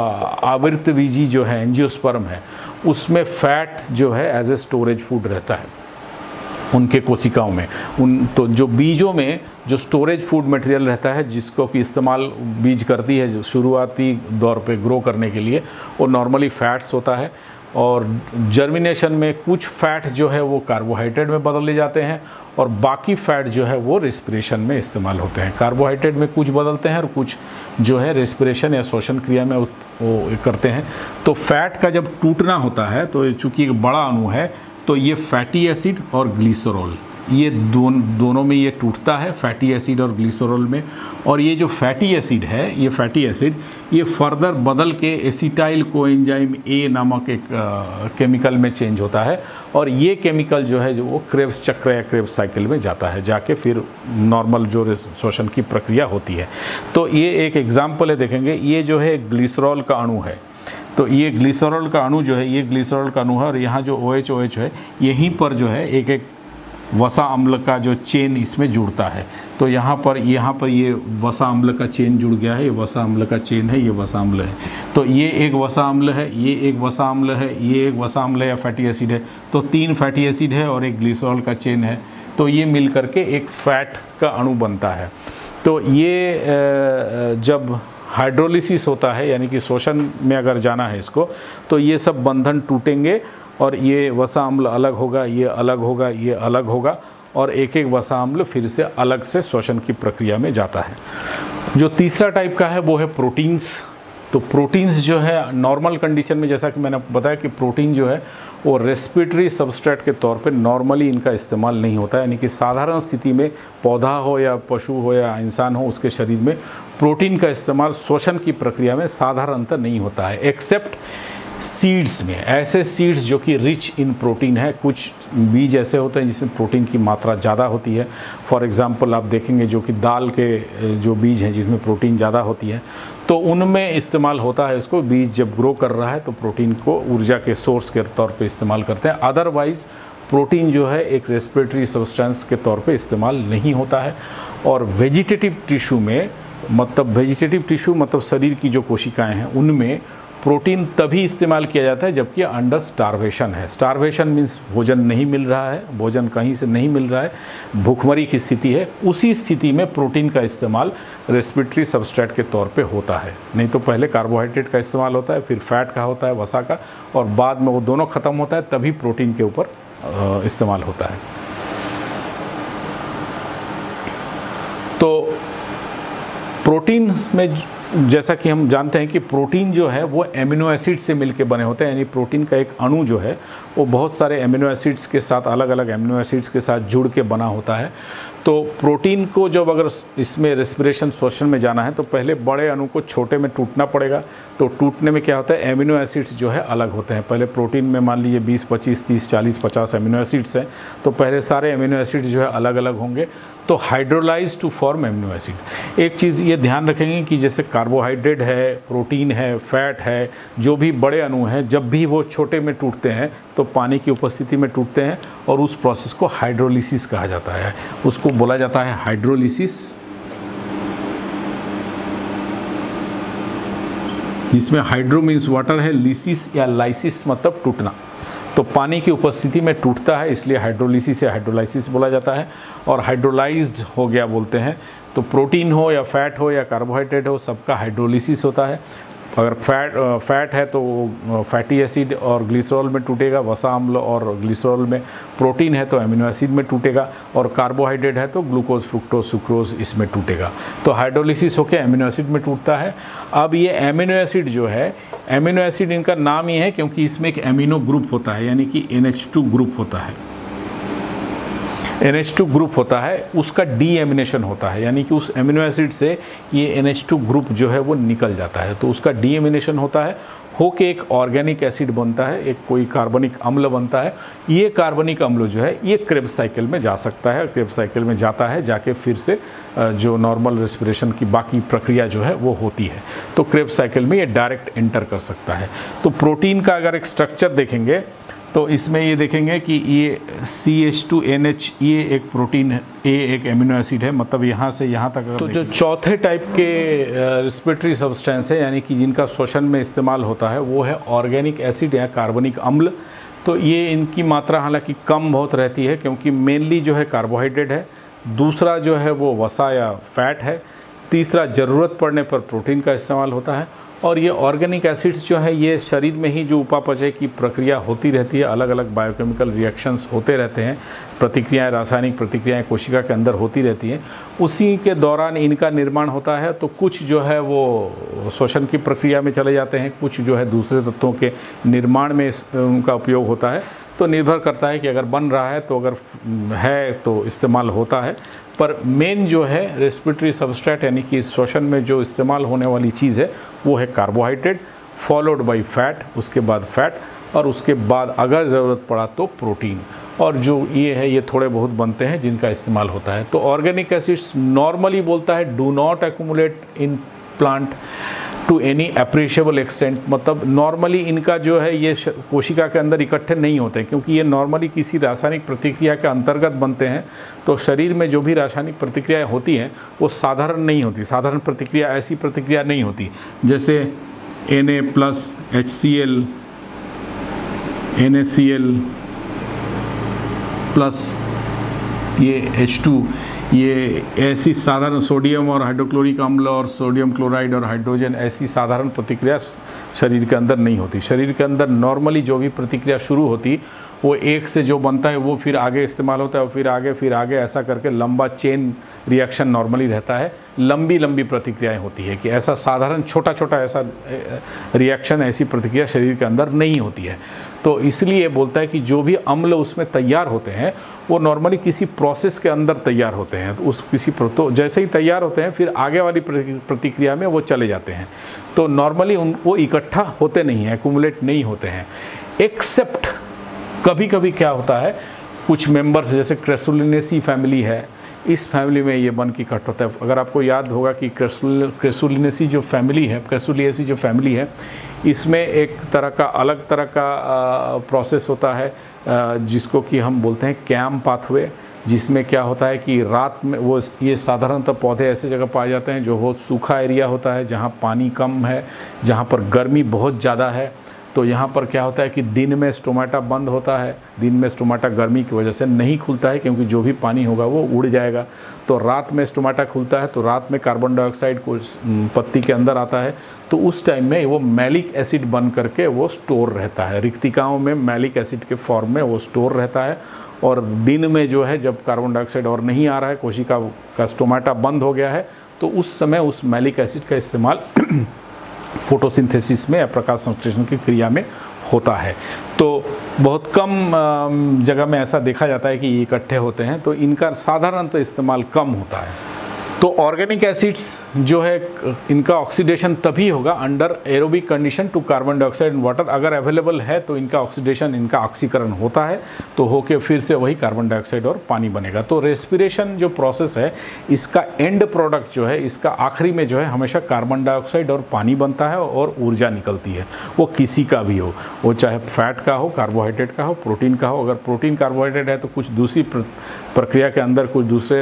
आवृतबीजी जो है एंजियोस्पर्म है उसमें फैट जो है एज ए स्टोरेज फूड रहता है उनके कोशिकाओं में। तो जो बीजों में जो स्टोरेज फूड मटेरियल रहता है जिसको कि इस्तेमाल बीज करती है जो शुरुआती दौर पे ग्रो करने के लिए, वो नॉर्मली फैट्स होता है। और जर्मिनेशन में कुछ फैट जो है वो कार्बोहाइड्रेट में बदले जाते हैं और बाकी फैट जो है वो रेस्पिरेशन में इस्तेमाल होते हैं। कार्बोहाइड्रेट में कुछ बदलते हैं और कुछ जो है रेस्पिरेशन या श्वसन क्रिया में वो करते हैं। तो फैट का जब टूटना होता है तो चूँकि एक बड़ा अणु है तो ये फैटी एसिड और ग्लिसरॉल ये दोनों में ये टूटता है, फैटी एसिड और ग्लिसरॉल में। और ये जो फैटी एसिड है, ये फैटी एसिड ये फर्दर बदल के एसिटाइल कोएंजाइम ए नामक एक केमिकल में चेंज होता है और ये केमिकल जो है वो क्रेब्स चक्र या क्रेब्स साइकिल में जाता है, जाके फिर नॉर्मल जो श्वसन की प्रक्रिया होती है। तो ये एक एग्जाम्पल है, देखेंगे ये जो है ग्लिसरॉल का अणु है। तो ये ग्लिसरॉल का अणु जो है, ये ग्लिसरॉल का अणु है और यहाँ जो OH है यहीं पर जो है एक एक वसा अम्ल का जो चेन इसमें जुड़ता है। तो यहाँ पर ये वसा अम्ल का चेन जुड़ गया है, ये वसा अम्ल का चेन है, ये वसा अम्ल है। तो ये एक वसा अम्ल है, ये एक वसा अम्ल है, ये एक वसा अम्ल है या फैटी एसिड है। तो 3 फैटी एसिड है और एक ग्लिसरॉल का चेन है। तो ये मिल करके एक फैट का अणु बनता है। तो ये जब हाइड्रोलिसिस होता है यानी कि श्वसन में अगर जाना है इसको, तो ये सब बंधन टूटेंगे और ये वसा अम्ल अलग होगा, ये अलग होगा, ये अलग होगा और एक एक वसा अम्ल फिर से अलग से श्वसन की प्रक्रिया में जाता है। जो तीसरा टाइप का है वो है प्रोटीन्स। तो प्रोटीन्स जो है नॉर्मल कंडीशन में, जैसा कि मैंने बताया कि प्रोटीन जो है वो रेस्पिरेटरी सबस्ट्रेट के तौर पे नॉर्मली इनका इस्तेमाल नहीं होता है। यानी कि साधारण स्थिति में पौधा हो या पशु हो या इंसान हो उसके शरीर में प्रोटीन का इस्तेमाल श्वसन की प्रक्रिया में साधारणतः नहीं होता है, एक्सेप्ट सीड्स में। ऐसे सीड्स जो कि रिच इन प्रोटीन है, कुछ बीज ऐसे होते हैं जिसमें प्रोटीन की मात्रा ज़्यादा होती है। फॉर एग्जांपल आप देखेंगे जो कि दाल के जो बीज हैं जिसमें प्रोटीन ज़्यादा होती है, तो उनमें इस्तेमाल होता है इसको। बीज जब ग्रो कर रहा है तो प्रोटीन को ऊर्जा के सोर्स के तौर पे इस्तेमाल करते हैं। अदरवाइज़ प्रोटीन जो है एक रेस्पिरेटरी सब्सटेंस के तौर पे इस्तेमाल नहीं होता है। और वेजिटेटिव टिश्यू में, मतलब वेजिटेटिव टिश्यू मतलब शरीर की जो कोशिकाएँ हैं उनमें प्रोटीन तभी इस्तेमाल किया जाता है जबकि अंडर स्टार्वेशन है। स्टार्वेशन मीन्स भोजन नहीं मिल रहा है, भोजन कहीं से नहीं मिल रहा है, भूखमरी की स्थिति है। उसी स्थिति में प्रोटीन का इस्तेमाल रेस्पिरेटरी सबस्ट्रेट के तौर पे होता है। नहीं तो पहले कार्बोहाइड्रेट का इस्तेमाल होता है, फिर फैट का होता है, वसा का, और बाद में वो दोनों ख़त्म होता है तभी प्रोटीन के ऊपर इस्तेमाल होता है। तो प्रोटीन में जैसा कि हम जानते हैं कि प्रोटीन जो है वो एमिनो एसिड से मिलके बने होते हैं। यानी प्रोटीन का एक अणु जो है वो बहुत सारे एमिनो एसिड्स के साथ, अलग अलग एमिनो एसिड्स के साथ जुड़ के बना होता है। तो प्रोटीन को जब अगर इसमें रेस्पिरेशन श्वसन में जाना है तो पहले बड़े अणु को छोटे में टूटना पड़ेगा। तो टूटने में क्या होता है, एमिनो एसिड्स जो है अलग होते हैं। पहले प्रोटीन में मान लीजिए 20, 25, 30, 40, 50 एमिनो एसिड्स हैं, तो पहले सारे एमिनो एसिड्स जो है अलग अलग होंगे तो hydrolyse to form amino acid. एक चीज़ ये ध्यान रखेंगे कि जैसे कार्बोहाइड्रेट है, प्रोटीन है, फैट है, जो भी बड़े अणु हैं, जब भी वो छोटे में टूटते हैं तो पानी की उपस्थिति में टूटते हैं और उस प्रोसेस को हाइड्रोलिसिस कहा जाता है। उसको बोला जाता है हाइड्रोलिसिस, जिसमें हाइड्रो मीन्स वाटर है, लिसिस या लाइसिस मतलब टूटना। तो पानी की उपस्थिति में टूटता है इसलिए हाइड्रोलिसिस या हाइड्रोलाइसिस बोला जाता है। और हाइड्रोलाइज्ड हो गया बोलते हैं। तो प्रोटीन हो या फैट हो या कार्बोहाइड्रेट हो, सबका हाइड्रोलिसिस होता है। अगर फैट है तो फैटी एसिड और ग्लिसरॉल में टूटेगा, वसा अम्ल और ग्लिसरॉल में। प्रोटीन है तो एमिनो एसिड में टूटेगा और कार्बोहाइड्रेट है तो ग्लूकोज, फ्रुक्टोज, सुक्रोज इसमें टूटेगा। तो हाइड्रोलिसिस होकर एमिनो एसिड में टूटता है। अब ये एमिनो एसिड जो है, एमिनो एसिड इनका नाम ये है क्योंकि इसमें एक एमिनो ग्रुप होता है, यानी कि NH2 ग्रुप होता है। NH2 ग्रुप होता है उसका डीएमिनेशन होता है, यानी कि उस एमिनो एसिड से ये NH2 ग्रुप जो है वो निकल जाता है। तो उसका डीएमिनेशन होता है, होके एक ऑर्गेनिक एसिड बनता है, एक कोई कार्बनिक अम्ल बनता है। ये कार्बनिक अम्ल जो है ये क्रेब्स साइकिल में जा सकता है, क्रेब्स साइकिल में जाता है, जाके फिर से जो नॉर्मल रेस्पिरेशन की बाकी प्रक्रिया जो है वो होती है। तो क्रेब्स साइकिल में ये डायरेक्ट एंटर कर सकता है। तो प्रोटीन का अगर एक स्ट्रक्चर देखेंगे तो इसमें ये देखेंगे कि ये CH2NH ये एक प्रोटीन है, ये एक एमिनो एसिड है, मतलब यहाँ से यहाँ तक। तो जो चौथे टाइप के रेस्पिरेटरी सब्सटेंस है, यानी कि जिनका श्वसन में इस्तेमाल होता है, वो है ऑर्गेनिक एसिड या कार्बनिक अम्ल। तो ये इनकी मात्रा हालांकि कम बहुत रहती है, क्योंकि मेनली जो है कार्बोहाइड्रेट है, दूसरा जो है वो वसा या फैट है, तीसरा ज़रूरत पड़ने पर प्रोटीन का इस्तेमाल होता है। और ये ऑर्गेनिक एसिड्स जो है ये शरीर में ही जो उपापचय की प्रक्रिया होती रहती है, अलग अलग बायोकेमिकल रिएक्शंस होते रहते हैं, प्रतिक्रियाएं, रासायनिक प्रतिक्रियाएं कोशिका के अंदर होती रहती हैं, उसी के दौरान इनका निर्माण होता है। तो कुछ जो है वो श्वसन की प्रक्रिया में चले जाते हैं, कुछ जो है दूसरे तत्वों के निर्माण में उनका उपयोग होता है। तो निर्भर करता है कि अगर बन रहा है तो अगर है तो इस्तेमाल होता है, पर मेन जो है रेस्पिरेटरी सबस्ट्रेट यानी कि श्वसन में जो इस्तेमाल होने वाली चीज़ है वो है कार्बोहाइड्रेट, फॉलोड बाय फैट, उसके बाद फैट, और उसके बाद अगर ज़रूरत पड़ा तो प्रोटीन। और जो ये है ये थोड़े बहुत बनते हैं जिनका इस्तेमाल होता है। तो ऑर्गेनिक एसिड्स नॉर्मली बोलता है do not accumulate in plant to any appreciable extent, मतलब नॉर्मली इनका जो है ये कोशिका के अंदर इकट्ठे नहीं होते, क्योंकि ये नॉर्मली किसी रासायनिक प्रतिक्रिया के अंतर्गत बनते हैं। तो शरीर में जो भी रासायनिक प्रतिक्रियाएं होती हैं वो साधारण नहीं होती। साधारण प्रतिक्रिया ऐसी प्रतिक्रिया नहीं होती जैसे Na+HCl NaCl प्लस ये H2, ये ऐसी साधारण सोडियम और हाइड्रोक्लोरिक अम्ल और सोडियम क्लोराइड और हाइड्रोजन, ऐसी साधारण प्रतिक्रिया शरीर के अंदर नहीं होती। शरीर के अंदर नॉर्मली जो भी प्रतिक्रिया शुरू होती वो एक से जो बनता है वो फिर आगे इस्तेमाल होता है, और फिर आगे ऐसा करके लंबा चेन रिएक्शन नॉर्मली रहता है। लंबी लंबी प्रतिक्रियाएं होती है कि ऐसा साधारण छोटा छोटा ऐसा रिएक्शन, ऐसी प्रतिक्रिया शरीर के अंदर नहीं होती है। तो इसलिए बोलता है कि जो भी अम्ल उसमें तैयार होते हैं वो नॉर्मली किसी प्रोसेस के अंदर तैयार होते हैं। तो उस तो जैसे ही तैयार होते हैं फिर आगे वाली प्रतिक्रिया में वो चले जाते हैं। तो नॉर्मली वो इकट्ठा होते नहीं हैं, एक्यूमुलेट नहीं होते हैं। एक्सेप्ट कभी कभी क्या होता है, कुछ मेंबर्स जैसे क्रेसुलिनेसी फैमिली है, इस फैमिली में ये बन के इकट्ठा होता है। अगर आपको याद होगा कि क्रेसुलिनेसी जो फैमिली है, क्रेसुलिएसी जो फैमिली है, इसमें एक तरह का अलग तरह का प्रोसेस होता है जिसको कि हम बोलते हैं कैम पाथवे, जिसमें क्या होता है कि रात में वो ये साधारणतः पौधे ऐसे जगह पाए जाते हैं जो बहुत सूखा एरिया होता है, जहाँ पानी कम है, जहाँ पर गर्मी बहुत ज़्यादा है। तो यहाँ पर क्या होता है कि दिन में स्टोमेटा बंद होता है, दिन में स्टोमेटा गर्मी की वजह से नहीं खुलता है, क्योंकि जो भी पानी होगा वो उड़ जाएगा। तो रात में स्टोमेटा खुलता है, तो रात में कार्बन डाइऑक्साइड को पत्ती के अंदर आता है, तो उस टाइम में वो मैलिक एसिड बन करके वो स्टोर रहता है। रिक्तिकाओं में मैलिक एसिड के फॉर्म में वो स्टोर रहता है। और दिन में जो है जब कार्बन डाइऑक्साइड और नहीं आ रहा है, कोशिका का स्टोमेटा बंद हो गया है, तो उस समय उस मैलिक एसिड का इस्तेमाल फोटोसिंथेसिस में या प्रकाश संश्लेषण की क्रिया में होता है। तो बहुत कम जगह में ऐसा देखा जाता है कि ये इकट्ठे होते हैं, तो इनका साधारणतः इस्तेमाल कम होता है। तो ऑर्गेनिक एसिड्स जो है इनका ऑक्सीडेशन तभी होगा under aerobic condition to carbon dioxide and water. अगर अवेलेबल है तो इनका ऑक्सीडेशन, इनका ऑक्सीकरण होता है, तो होके फिर से वही कार्बन डाइऑक्साइड और पानी बनेगा। तो रेस्पिरेशन जो प्रोसेस है, इसका एंड प्रोडक्ट जो है, इसका आखिरी में जो है हमेशा कार्बन डाइऑक्साइड और पानी बनता है और ऊर्जा निकलती है। वो किसी का भी हो, वो चाहे फैट का हो, कार्बोहाइड्रेट का हो, प्रोटीन का हो। अगर प्रोटीन कार्बोहाइड्रेट है तो कुछ दूसरी प्रक्रिया के अंदर कुछ दूसरे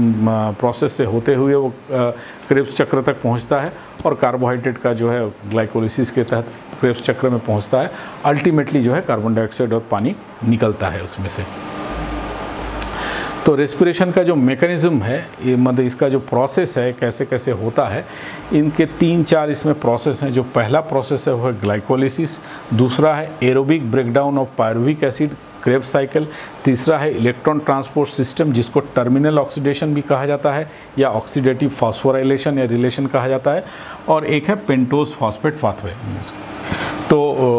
प्रोसेस से होते हुए वो क्रेब्स चक्र तक पहुंचता है, और कार्बोहाइड्रेट का जो है ग्लाइकोलिसिस के तहत क्रेब्स चक्र में पहुंचता है। अल्टीमेटली जो है कार्बन डाइऑक्साइड और पानी निकलता है उसमें से। तो रेस्पिरेशन का जो मैकेनिज्म है, ये मतलब इसका जो प्रोसेस है कैसे कैसे होता है, इनके 3-4 इसमें प्रोसेस हैं। जो पहला प्रोसेस है वो है ग्लाइकोलिसिस, दूसरा है aerobic breakdown of pyruvic acid Krebs cycle, तीसरा है इलेक्ट्रॉन ट्रांसपोर्ट सिस्टम जिसको टर्मिनल ऑक्सीडेशन भी कहा जाता है या ऑक्सीडेटिव फॉस्फोराइलेशन या रिलेशन कहा जाता है, और एक है पेंटोज फॉस्फेट पाथवे। तो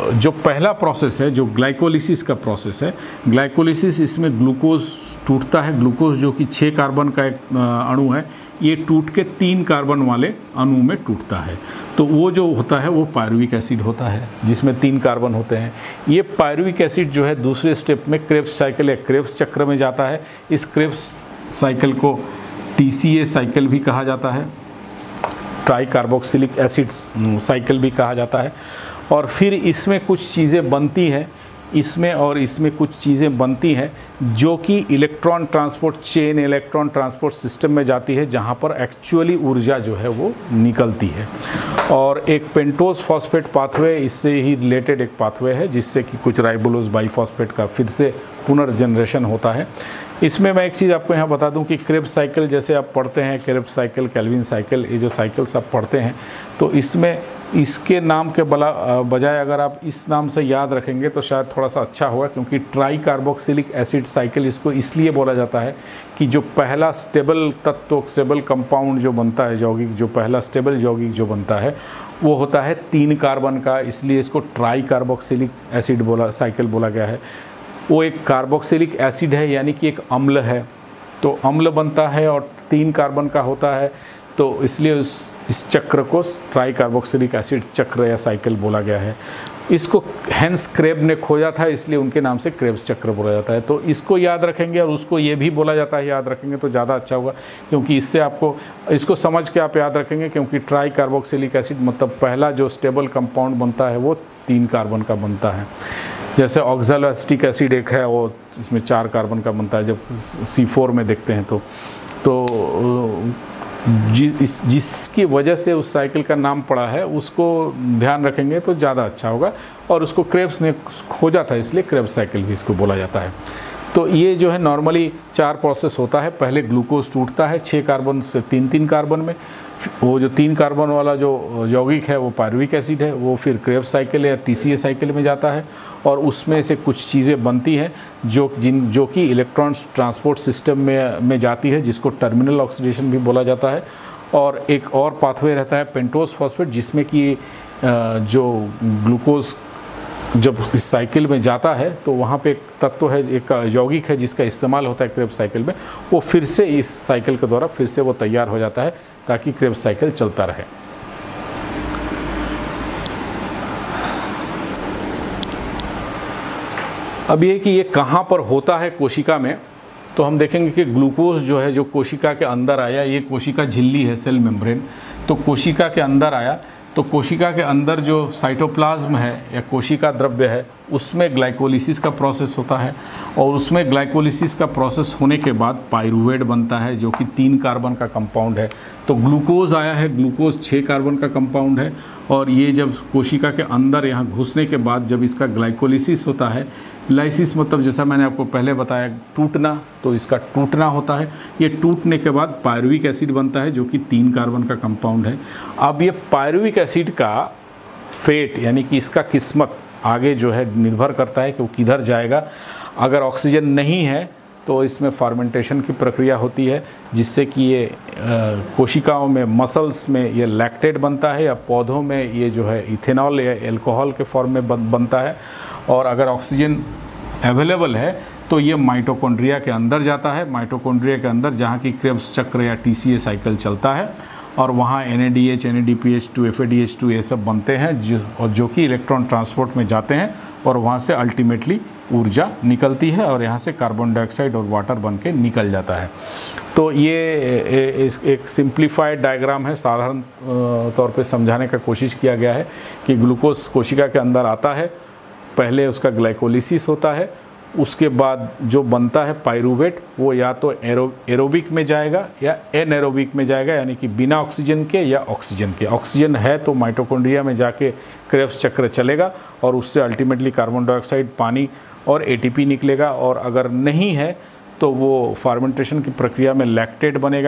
जो पहला प्रोसेस है, जो ग्लाइकोलिसिस का प्रोसेस है, ग्लाइकोलिसिस, इसमें ग्लूकोज टूटता है। ग्लूकोज जो कि 6 कार्बन का एक अणु है, ये टूट के 3 कार्बन वाले अणु में टूटता है। तो वो जो होता है वो पायरुविक एसिड होता है, जिसमें 3 कार्बन होते हैं। ये पायरुविक एसिड जो है दूसरे स्टेप में क्रेब्स साइकिल या क्रेब्स चक्र में जाता है। इस क्रेब्स साइकिल को TCA साइकिल भी कहा जाता है, ट्राई कार्बोक्सिलिक एसिड साइकिल भी कहा जाता है। और फिर इसमें कुछ चीज़ें बनती हैं, इसमें कुछ चीज़ें बनती हैं जो कि electron transport chain, electron transport system में जाती है, जहाँ पर एक्चुअली ऊर्जा जो है वो निकलती है। और एक पेंटोज फॉस्फेट पाथवे इससे ही रिलेटेड एक पाथवे है, जिससे कि कुछ राइबोलोज बाईफॉस्फेट का फिर से पुनर्जनरेशन होता है। इसमें मैं एक चीज़ आपको यहाँ बता दूं कि क्रेब्स साइकिल जैसे आप पढ़ते हैं, क्रेब्स साइकिल, केल्विन साइकिल, ये जो साइकिल्स आप पढ़ते हैं, तो इसमें इसके नाम के बजाय अगर आप इस नाम से याद रखेंगे तो शायद थोड़ा सा अच्छा होगा, क्योंकि ट्राई कार्बोक्सिलिक एसिड साइकिल इसको इसलिए बोला जाता है कि जो पहला स्टेबल तत्व, स्टेबल कंपाउंड जो बनता है यौगिक, जो पहला स्टेबल यौगिक जो बनता है वो होता है 3 कार्बन का, इसलिए इसको ट्राई कार्बोक्सिलिक एसिड साइकिल बोला गया है। वो एक कार्बोक्सिलिक एसिड है, यानी कि एक अम्ल है, तो अम्ल बनता है और 3 कार्बन का होता है, तो इसलिए इस चक्र को ट्राई कार्बोक्सिलिक एसिड चक्र या साइकिल बोला गया है। इसको हेंस क्रेब ने खोजा था, इसलिए उनके नाम से क्रेब्स चक्र बोला जाता है। तो इसको याद रखेंगे और उसको ये भी बोला जाता है, याद रखेंगे तो ज़्यादा अच्छा होगा, क्योंकि इससे आपको इसको समझ के आप याद रखेंगे, क्योंकि ट्राई कार्बोक्सिलिक एसिड मतलब पहला जो स्टेबल कंपाउंड बनता है वो 3 कार्बन का बनता है। जैसे ऑक्सैलोएसिटिक एसिड एक है, वो इसमें 4 कार्बन का बनता है, जब C4 में देखते हैं तो जिसकी वजह से उस साइकिल का नाम पड़ा है उसको ध्यान रखेंगे तो ज़्यादा अच्छा होगा। और उसको क्रेब्स ने खोजा था, इसलिए क्रेब्स साइकिल भी इसको बोला जाता है। तो ये जो है नॉर्मली 4 प्रोसेस होता है। पहले ग्लूकोज टूटता है 6 कार्बन से 3 कार्बन में, वो जो 3 कार्बन वाला जो यौगिक है वो पायरुविक एसिड है, वो फिर क्रेब्स साइकिल या TCA साइकिल में जाता है, और उसमें से कुछ चीज़ें बनती हैं जो कि इलेक्ट्रॉन ट्रांसपोर्ट सिस्टम में जाती है, जिसको टर्मिनल ऑक्सीडेशन भी बोला जाता है। और एक और पाथवे रहता है पेंटोज फॉस्फेट, जिसमें कि जो ग्लूकोज जब इस साइकिल में जाता है तो वहाँ पे एक तत्व है, एक यौगिक है जिसका इस्तेमाल होता है क्रेब्स साइकिल में, वो फिर से इस साइकिल के द्वारा फिर से वो तैयार हो जाता है ताकि क्रेब्स साइकिल चलता रहे। अब ये कि ये कहाँ पर होता है कोशिका में, तो हम देखेंगे कि ग्लूकोज जो है जो कोशिका के अंदर आया, ये कोशिका झिल्ली है, सेल मेम्ब्रेन, तो कोशिका के अंदर आया, तो कोशिका के अंदर जो साइटोप्लाज्म है या कोशिका द्रव्य है उसमें ग्लाइकोलिसिस का प्रोसेस होता है, और उसमें ग्लाइकोलिसिस का प्रोसेस होने के बाद पाइरूवेट बनता है जो कि 3 कार्बन का कंपाउंड है। तो ग्लूकोज आया है, ग्लूकोज 6 कार्बन का कंपाउंड है, और ये जब कोशिका के अंदर यहाँ घुसने के बाद जब इसका ग्लाइकोलिसिस होता है, लाइसिस मतलब जैसा मैंने आपको पहले बताया टूटना, तो इसका टूटना होता है। ये टूटने के बाद पायरुविक एसिड बनता है जो कि 3 कार्बन का कंपाउंड है। अब ये पायरुविक एसिड का फेट यानी कि इसका किस्मत आगे जो है निर्भर करता है कि वो किधर जाएगा। अगर ऑक्सीजन नहीं है तो इसमें फर्मेंटेशन की प्रक्रिया होती है, जिससे कि ये कोशिकाओं में, मसल्स में ये लैक्टेट बनता है, या पौधों में ये जो है इथेनॉल या एल्कोहल के फॉर्म में बनता है। और अगर ऑक्सीजन अवेलेबल है तो ये माइटोकॉन्ड्रिया के अंदर जाता है, माइटोकॉन्ड्रिया के अंदर जहाँ की क्रेब्स चक्र या TCA साइकिल चलता है, और वहाँ NADH, NADPH2, FADH2 ये सब बनते हैं जो कि इलेक्ट्रॉन ट्रांसपोर्ट में जाते हैं, और वहाँ से अल्टीमेटली ऊर्जा निकलती है, और यहाँ से कार्बन डाइऑक्साइड और वाटर बन के निकल जाता है। तो ये एक सिंप्लीफाइड डायग्राम है, साधारण तौर पे समझाने का कोशिश किया गया है कि ग्लूकोज कोशिका के अंदर आता है, पहले उसका ग्लाइकोलिसिस होता है, उसके बाद जो बनता है पाइरूवेट वो या तो एरोबिक में जाएगा या एनएरोबिक में जाएगा, यानी कि बिना ऑक्सीजन के या ऑक्सीजन के। ऑक्सीजन है तो माइटोकॉन्ड्रिया में जाके क्रेब्स चक्र चलेगा, और उससे अल्टीमेटली कार्बन डाइऑक्साइड, पानी और ATP निकलेगा। और अगर नहीं है तो वो फार्मेंटेशन की प्रक्रिया में लैक्टेट बनेगा।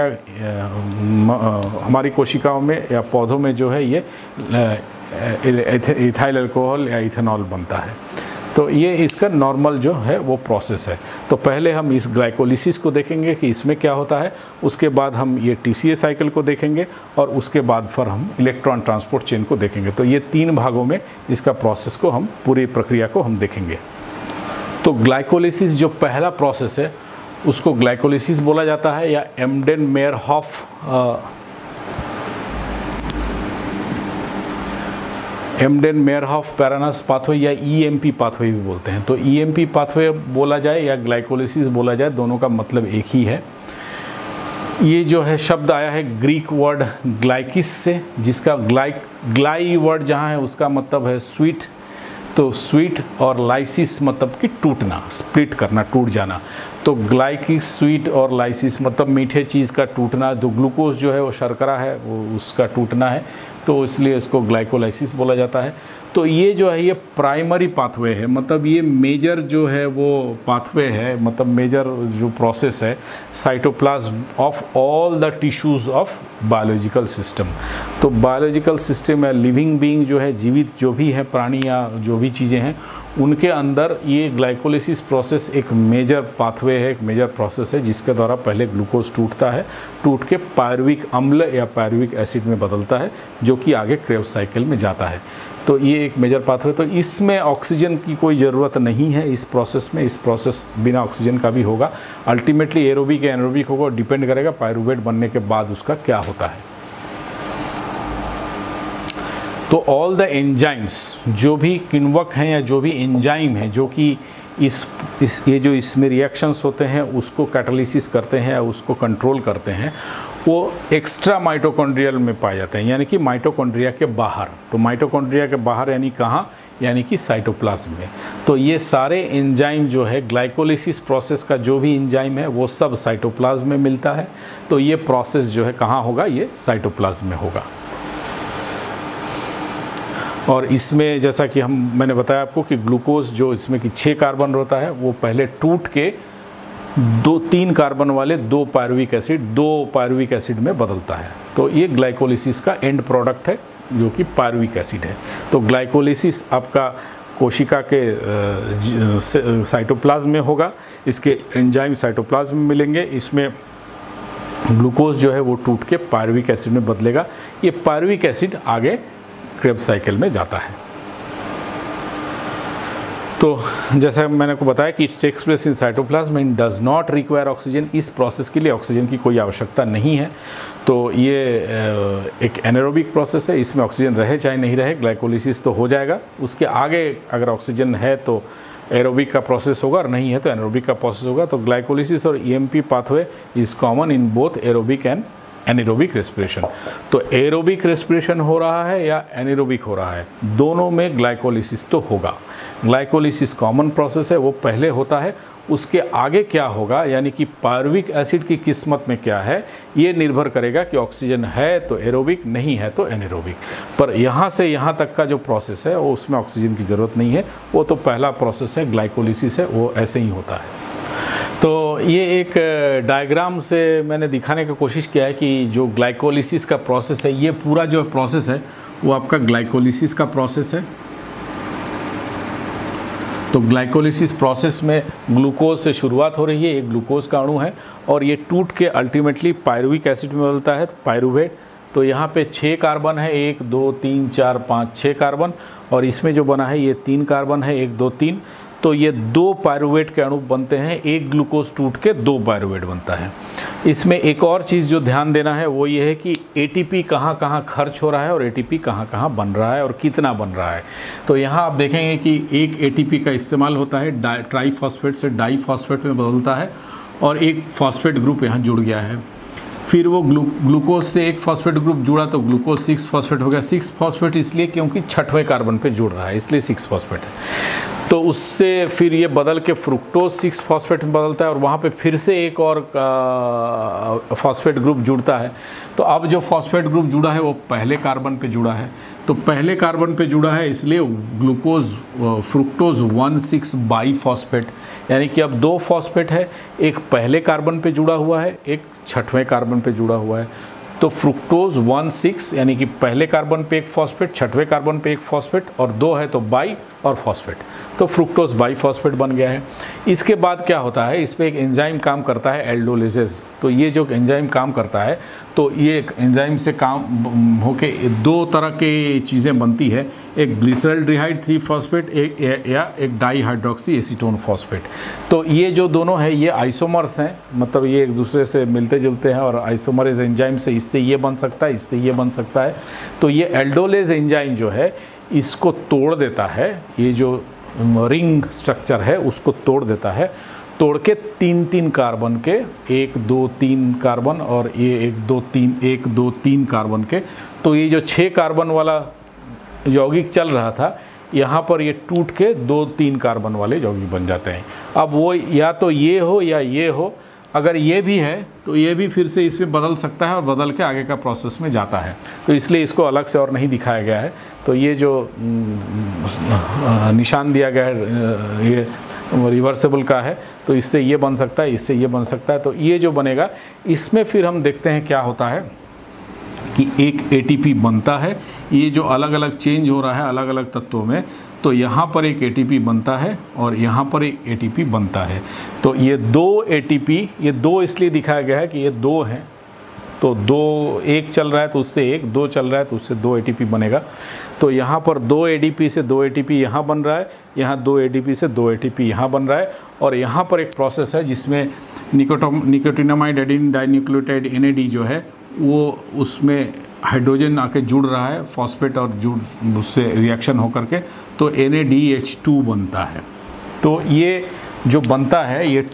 हमारी कोशिकाओं में या पौधों में जो है ये इथाइल अल्कोहल या इथेनॉल बनता है। तो ये इसका नॉर्मल जो है वो प्रोसेस है। तो पहले हम इस ग्लाइकोलिसिस को देखेंगे कि इसमें क्या होता है, उसके बाद हम ये TCA साइकिल को देखेंगे और उसके बाद फिर हम इलेक्ट्रॉन ट्रांसपोर्ट चेन को देखेंगे। तो ये 3 भागों में इसका प्रोसेस को हम पूरी प्रक्रिया को हम देखेंगे। तो ग्लाइकोलिसिस जो पहला प्रोसेस है उसको ग्लाइकोलिसिस बोला जाता है या एम्डेन-मेयरहॉफ पैरानस पाथवे या EMP पाथवे भी बोलते हैं। तो EMP पाथवे बोला जाए या ग्लाइकोलिसिस बोला जाए, दोनों का मतलब एक ही है। ये जो है शब्द आया है ग्रीक वर्ड ग्लाइकिस से, जिसका ग्लाई वर्ड जहाँ है उसका मतलब है स्वीट। तो स्वीट और लाइसिस मतलब कि टूटना, स्प्लिट करना, टूट जाना। तो ग्लाइकिस स्वीट और लाइसिस मतलब मीठे चीज़ का टूटना। जो ग्लूकोज जो है वो शर्करा है वो उसका टूटना है, तो इसलिए इसको ग्लाइकोलाइसिस बोला जाता है। तो ये जो है ये प्राइमरी पाथवे है, मतलब ये मेजर जो है वो पाथवे है, मतलब मेजर जो प्रोसेस है cytoplasm of all the tissues of biological system. तो बायोलॉजिकल सिस्टम है, लिविंग बीइंग जो है, जीवित जो भी है प्राणी या जो भी चीज़ें हैं, उनके अंदर ये ग्लाइकोलिसिस प्रोसेस एक मेजर पाथवे है, एक मेजर प्रोसेस है, जिसके द्वारा पहले ग्लूकोज टूटता है, टूट के पायरुविक अम्ल या पायरुविक एसिड में बदलता है, जो कि आगे क्रेब्स साइकिल में जाता है। तो ये एक मेजर पाथवे। तो इसमें ऑक्सीजन की कोई ज़रूरत नहीं है इस प्रोसेस में, इस प्रोसेस बिना ऑक्सीजन का भी होगा। अल्टीमेटली एरोबिक या एनारोबिक होगा, डिपेंड करेगा पायरुवेट बनने के बाद उसका क्या होता है। तो ऑल द एंजाइम्स, जो भी किण्वक हैं या जो भी एंजाइम हैं जो कि ये जो इसमें रिएक्शंस होते हैं उसको कैटालिसिस करते हैं या उसको कंट्रोल करते हैं, वो एक्स्ट्रा माइटोकॉन्ड्रियल में पाए जाते हैं, यानी कि माइटोकॉन्ड्रिया के बाहर। तो माइटोकॉन्ड्रिया के बाहर यानी कहाँ, यानी कि साइटोप्लाज्म में। तो ये सारे एंजाइम जो है ग्लाइकोलिसिस प्रोसेस का जो भी एंजाइम है वो सब साइटोप्लाज्म में मिलता है। तो ये प्रोसेस जो है कहाँ होगा, ये साइटोप्लाज्म में होगा। और इसमें जैसा कि मैंने बताया आपको कि ग्लूकोज जो इसमें कि 6 कार्बन होता है वो पहले टूट के 3 कार्बन वाले 2 पायरुविक एसिड में बदलता है। तो ये ग्लाइकोलिसिस का एंड प्रोडक्ट है जो कि पायरुविक एसिड है। तो ग्लाइकोलिसिस आपका कोशिका के साइटोप्लाज्म में होगा, इसके एंजाइम साइटोप्लाज्म में मिलेंगे, इसमें ग्लूकोज जो है वो टूट के पायरुविक एसिड में बदलेगा। ये पायरुविक एसिड आगे क्रेब्स साइकिल में जाता है। तो जैसा मैंने आपको बताया कि it takes place in cytoplasm and does not require oxygen. इस प्रोसेस के लिए ऑक्सीजन की कोई आवश्यकता नहीं है। तो ये एक एनारोबिक प्रोसेस है, इसमें ऑक्सीजन रहे चाहे नहीं रहे, ग्लाइकोलिसिस तो हो जाएगा। उसके आगे अगर ऑक्सीजन है तो एरोबिक का प्रोसेस होगा और नहीं है तो एनारोबिक का प्रोसेस होगा। तो ग्लाइकोलिसिस और EMP pathway is common in both aerobic and anaerobic respiration. तो एरोबिक रेस्पिरेशन हो रहा है या एनारोबिक हो रहा है, दोनों में ग्लाइकोलिसिस तो होगा। ग्लाइकोलिसिस कॉमन प्रोसेस है, वो पहले होता है। उसके आगे क्या होगा, यानी कि पायरुविक एसिड की किस्मत में क्या है, ये निर्भर करेगा कि ऑक्सीजन है तो एरोबिक, नहीं है तो एनारोबिक। पर यहाँ से यहाँ तक का जो प्रोसेस है वो उसमें ऑक्सीजन की ज़रूरत नहीं है, वो तो पहला प्रोसेस है, ग्लाइकोलिसिस है, वो ऐसे ही होता है। तो ये एक डायग्राम से मैंने दिखाने की कोशिश किया है कि जो ग्लाइकोलिसिस का प्रोसेस है, ये पूरा जो प्रोसेस है वो आपका ग्लाइकोलिसिस का प्रोसेस है। तो ग्लाइकोलिसिस प्रोसेस में ग्लूकोज से शुरुआत हो रही है, एक ग्लूकोज का अणु है और ये टूट के अल्टीमेटली पायरुविक एसिड में बदलता है, पायरुवेट। तो यहाँ पे 6 कार्बन है, 1 2 3 4 5 6 कार्बन, और इसमें जो बना है ये 3 कार्बन है, 1 2 3। तो ये 2 पायरुवेट के अणु बनते हैं, एक ग्लूकोज टूट के 2 पायरुवेट बनता है। इसमें एक और चीज़ जो ध्यान देना है वो ये है कि ATP कहाँ कहाँ खर्च हो रहा है और ATP कहाँ कहाँ बन रहा है और कितना बन रहा है। तो यहाँ आप देखेंगे कि एक ATP का इस्तेमाल होता है, ट्राईफॉस्फेट से डाईफॉस्फेट में बदलता है और एक फॉस्फेट ग्रुप यहाँ जुड़ गया है। फिर वो ग्लूकोज से एक फॉस्फेट ग्रुप जुड़ा तो ग्लूकोज 6 फॉस्फेट हो गया। 6 फॉस्फेट इसलिए क्योंकि 6वें कार्बन पे जुड़ रहा है, इसलिए 6 फॉस्फेट है। तो उससे फिर ये बदल के फ्रुक्टोज 6 फॉस्फेट में बदलता है और वहाँ पे फिर से एक और फॉस्फेट ग्रुप जुड़ता है। तो अब जो फॉस्फेट ग्रुप जुड़ा है वो पहले कार्बन पे जुड़ा है, तो पहले कार्बन पे जुड़ा है इसलिए ग्लूकोज फ्रुक्टोज 1,6 बाईफॉस्फेट, यानी कि अब 2 फॉस्फेट है, एक पहले कार्बन पे जुड़ा हुआ है, एक 6वें कार्बन पे जुड़ा हुआ है। तो फ्रुक्टोज 1,6 यानी कि पहले कार्बन पे एक फॉस्फेट, छठवें कार्बन पे एक फॉस्फेट और 2 है तो बाई और फॉस्फेट, तो फ्रुक्टोज बाई फॉस्फेट बन गया है। इसके बाद क्या होता है, इस पर एक एंजाइम काम करता है एल्डोलिसिस। तो ये जो एंजाइम काम करता है तो ये एक एंजाइम से काम होके 2 तरह की चीज़ें बनती है, एक ग्लिसरल्डिहाइड 3 फॉस्फेट या एक डाईहाइड्रोक्सी एसीटोन फॉस्फेट। तो ये जो दोनों है ये आइसोमर्स हैं, मतलब ये एक दूसरे से मिलते जुलते हैं और आइसोमरेज एंजाइम से इससे ये बन सकता है, इससे ये बन सकता है। तो ये एल्डोलेज एंजाइम जो है इसको तोड़ देता है, ये जो रिंग स्ट्रक्चर है उसको तोड़ देता है, तोड़ के 3-3 कार्बन के 1 2 3 कार्बन और ये 1 2 3 कार्बन के, तो ये जो 6 कार्बन वाला यौगिक चल रहा था यहाँ पर ये टूट के 2-3 कार्बन वाले यौगिक बन जाते हैं। अब वो या तो ये हो या ये हो, अगर ये भी है तो ये भी फिर से इसमें बदल सकता है और बदल के आगे का प्रोसेस में जाता है, तो इसलिए इसको अलग से और नहीं दिखाया गया है। तो ये जो निशान दिया गया है ये रिवर्सेबल का है, तो इससे ये बन सकता है, इससे ये बन सकता है। तो ये जो बनेगा इसमें फिर हम देखते हैं क्या होता है कि एक ATP बनता है, ये जो अलग अलग चेंज हो रहा है अलग अलग तत्वों में, तो यहाँ पर एक ATP बनता है और यहाँ पर एक ATP बनता है। तो ये 2 ATP, ये 2 इसलिए दिखाया गया है कि ये 2 हैं, तो 2 एक चल रहा है तो उससे 1, 2 चल रहा है तो उससे 2 ATP बनेगा। तो यहाँ पर 2 ADP से 2 ATP यहाँ बन रहा है, यहाँ 2 ADP से 2 ATP यहाँ बन रहा है, और यहाँ पर एक प्रोसेस है जिसमें निकोटिनामाइड एडिन डाइन्यूक्लियोटाइड NAD जो है वो उसमें हाइड्रोजन आके जुड़ रहा है, फॉस्फेट और जुड़ उससे रिएक्शन होकर के तो NADH2 बनता है। तो ये जो बनता है ये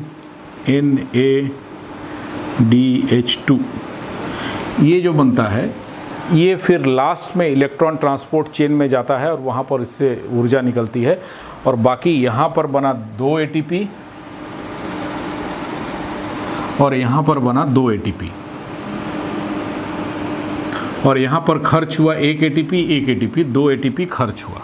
2NADH2 ये जो बनता है ये फिर लास्ट में इलेक्ट्रॉन ट्रांसपोर्ट चेन में जाता है और वहाँ पर इससे ऊर्जा निकलती है, और बाकी यहाँ पर बना 2 ATP और यहाँ पर बना 2 ATP और यहाँ पर खर्च हुआ 1 ATP 2 ATP खर्च हुआ।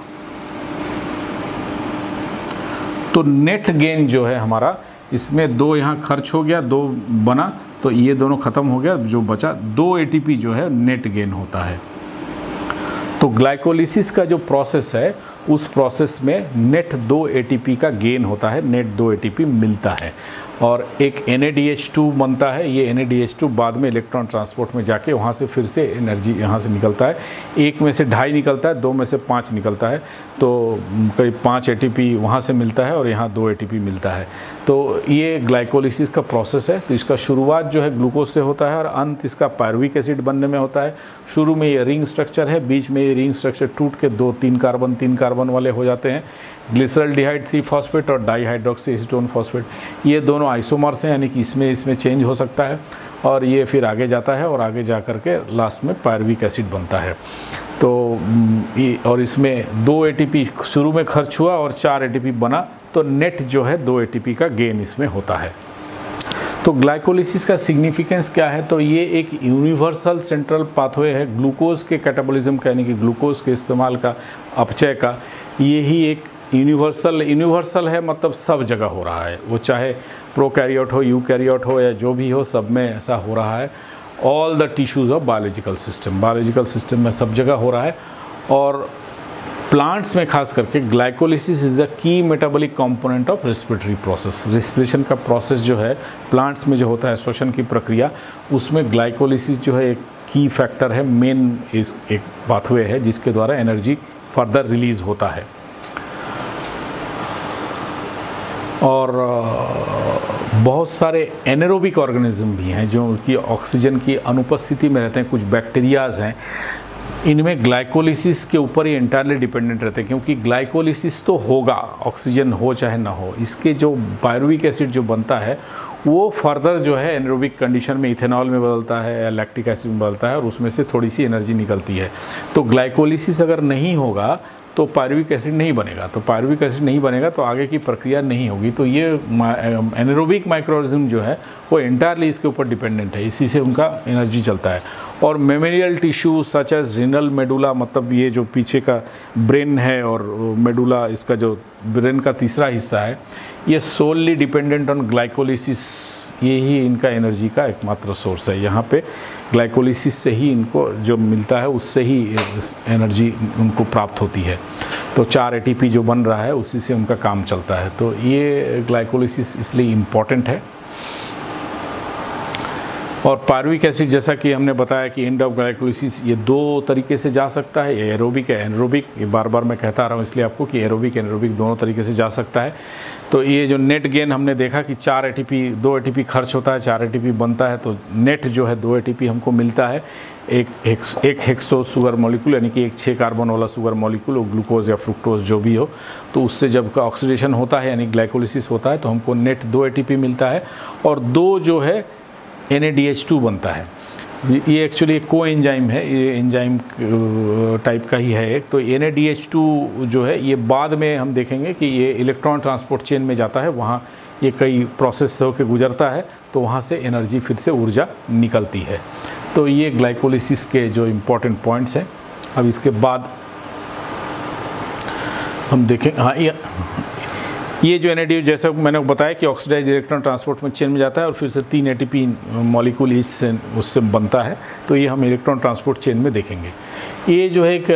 तो नेट गेन जो है हमारा इसमें 2 यहाँ खर्च हो गया, 2 बना तो ये दोनों ख़त्म हो गया, जो बचा 2 ATP जो है नेट गेन होता है। तो ग्लाइकोलिसिस का जो प्रोसेस है उस प्रोसेस में नेट 2 ATP का गेन होता है, नेट 2 ATP मिलता है और एक NADH2 बनता है। ये NADH2 बाद में इलेक्ट्रॉन ट्रांसपोर्ट में जाके वहाँ से फिर से एनर्जी यहाँ से निकलता है, 1 में से 2.5 निकलता है, 2 में से 5 निकलता है, तो करीब 5 ATP वहाँ से मिलता है और यहाँ 2 ATP मिलता है। तो ये ग्लाइकोलिसिस का प्रोसेस है। तो इसका शुरुआत जो है ग्लूकोज से होता है और अंत इसका पायरुविक एसिड बनने में होता है। शुरू में ये रिंग स्ट्रक्चर है, बीच में ये रिंग स्ट्रक्चर टूट के 2-3 कार्बन वाले हो जाते हैं, ग्लिसरल्डिहाइड 3 फॉस्फेट और डाईहाइड्रोक्सी एसीटोन फॉस्फेट। ये दोनों आइसोमर्स हैं, यानी कि इसमें चेंज हो सकता है और ये फिर आगे जाता है और आगे जा कर के लास्ट में पायरुविक एसिड बनता है। तो और इसमें 2 ATP शुरू में खर्च हुआ और 4 ATP बना, तो नेट जो है 2 ATP का गेन इसमें होता है। तो ग्लाइकोलिसिस का सिग्निफिकेंस क्या है, तो ये एक यूनिवर्सल सेंट्रल पाथवे है ग्लूकोज के कैटाबॉलिज्म का, यानी कि ग्लूकोज के इस्तेमाल का, अपचय का। यही एक यूनिवर्सल है, मतलब सब जगह हो रहा है, वो चाहे प्रोकैरियोट हो, यूकैरियोट हो या जो भी हो, सब में ऐसा हो रहा है। All the tissues of biological system में सब जगह हो रहा है। और प्लांट्स में खास करके glycolysis is the key metabolic component of respiratory process. Respiration का प्रोसेस जो है प्लांट्स में जो होता है, श्वसन की प्रक्रिया, उसमें ग्लाइकोलिसिस जो है एक की फैक्टर है, मेन एक पाथवे है जिसके द्वारा एनर्जी फर्दर रिलीज़ होता है। और बहुत सारे एनेरोबिक ऑर्गेनिज्म भी हैं जो कि ऑक्सीजन की अनुपस्थिति में रहते हैं। कुछ बैक्टीरियाज़ हैं, इनमें ग्लाइकोलिसिस के ऊपर ही इंटायरली डिपेंडेंट रहते हैं, क्योंकि ग्लाइकोलिसिस तो होगा, ऑक्सीजन हो चाहे ना हो। इसके जो पायरुविक एसिड जो बनता है वो फर्दर जो है एनरोबिक कंडीशन में इथेनॉल में बदलता है या लैक्टिक एसिड में बदलता है और उसमें से थोड़ी सी एनर्जी निकलती है। तो ग्लाइकोलिसिस अगर नहीं होगा तो पायरुविक एसिड नहीं बनेगा, तो पायरुविक एसिड नहीं बनेगा तो आगे की प्रक्रिया नहीं होगी। तो ये एनेरोबिक माइक्रोऑर्गेनिज्म जो है वो एंटायरली इसके ऊपर डिपेंडेंट है, इसी से उनका एनर्जी चलता है। और memorial tissue such as renal medulla, मतलब ये जो पीछे का ब्रेन है और मेडुला, इसका जो ब्रेन का तीसरा हिस्सा है, ये सोलली डिपेंडेंट ऑन ग्लाइकोलिसिस, ये ही इनका एनर्जी का एकमात्र सोर्स है। यहाँ पे ग्लाइकोलिसिस से ही इनको जो मिलता है उससे ही एनर्जी उनको प्राप्त होती है। तो 4 ATP जो बन रहा है उसी से उनका काम चलता है। तो ये ग्लाइकोलिसिस इसलिए इम्पॉर्टेंट है। और पायरुविक एसिड जैसा कि हमने बताया कि एंड ऑफ ग्लाइकोलिसिस ये 2 तरीके से जा सकता है, ये एरोबिक है एनरोबिक। ये बार बार मैं कहता आ रहा हूँ इसलिए आपको कि एरोबिक एनरोबिक दोनों तरीके से जा सकता है। तो ये जो नेट गेन हमने देखा कि 4 ATP 2 ATP खर्च होता है, 4 ATP बनता है, तो नेट जो है 2 ATP हमको मिलता है। एक हेक्सो शुगर मॉलिक्यूल यानी कि एक 6 कार्बन वाला शुगर मॉलिक्यूल, ग्लूकोज या फ्रुक्टोज जो भी हो, तो उससे जब ऑक्सीडेशन होता है यानी ग्लाइकोलिसिस होता है तो हमको नेट 2 ATP मिलता है। और 2 जो है NADH2 बनता है। ये एक्चुअली एक को एंजाइम है, ये एंजाइम टाइप का ही है एक। तो NADH2 जो है ये बाद में हम देखेंगे कि ये इलेक्ट्रॉन ट्रांसपोर्ट चेन में जाता है, वहाँ ये कई प्रोसेस होकर गुजरता है, तो वहाँ से एनर्जी फिर से ऊर्जा निकलती है। तो ये ग्लाइकोलिसिस के जो इम्पोर्टेंट पॉइंट्स हैं। अब इसके बाद हम देखें, हाँ ये जो NADH जैसा मैंने बताया कि ऑक्सीडाइज इलेक्ट्रॉन ट्रांसपोर्ट में चेन में जाता है और फिर से 3 ATP मॉलिक्यूल उससे बनता है। तो ये हम इलेक्ट्रॉन ट्रांसपोर्ट चेन में देखेंगे। ये जो है एक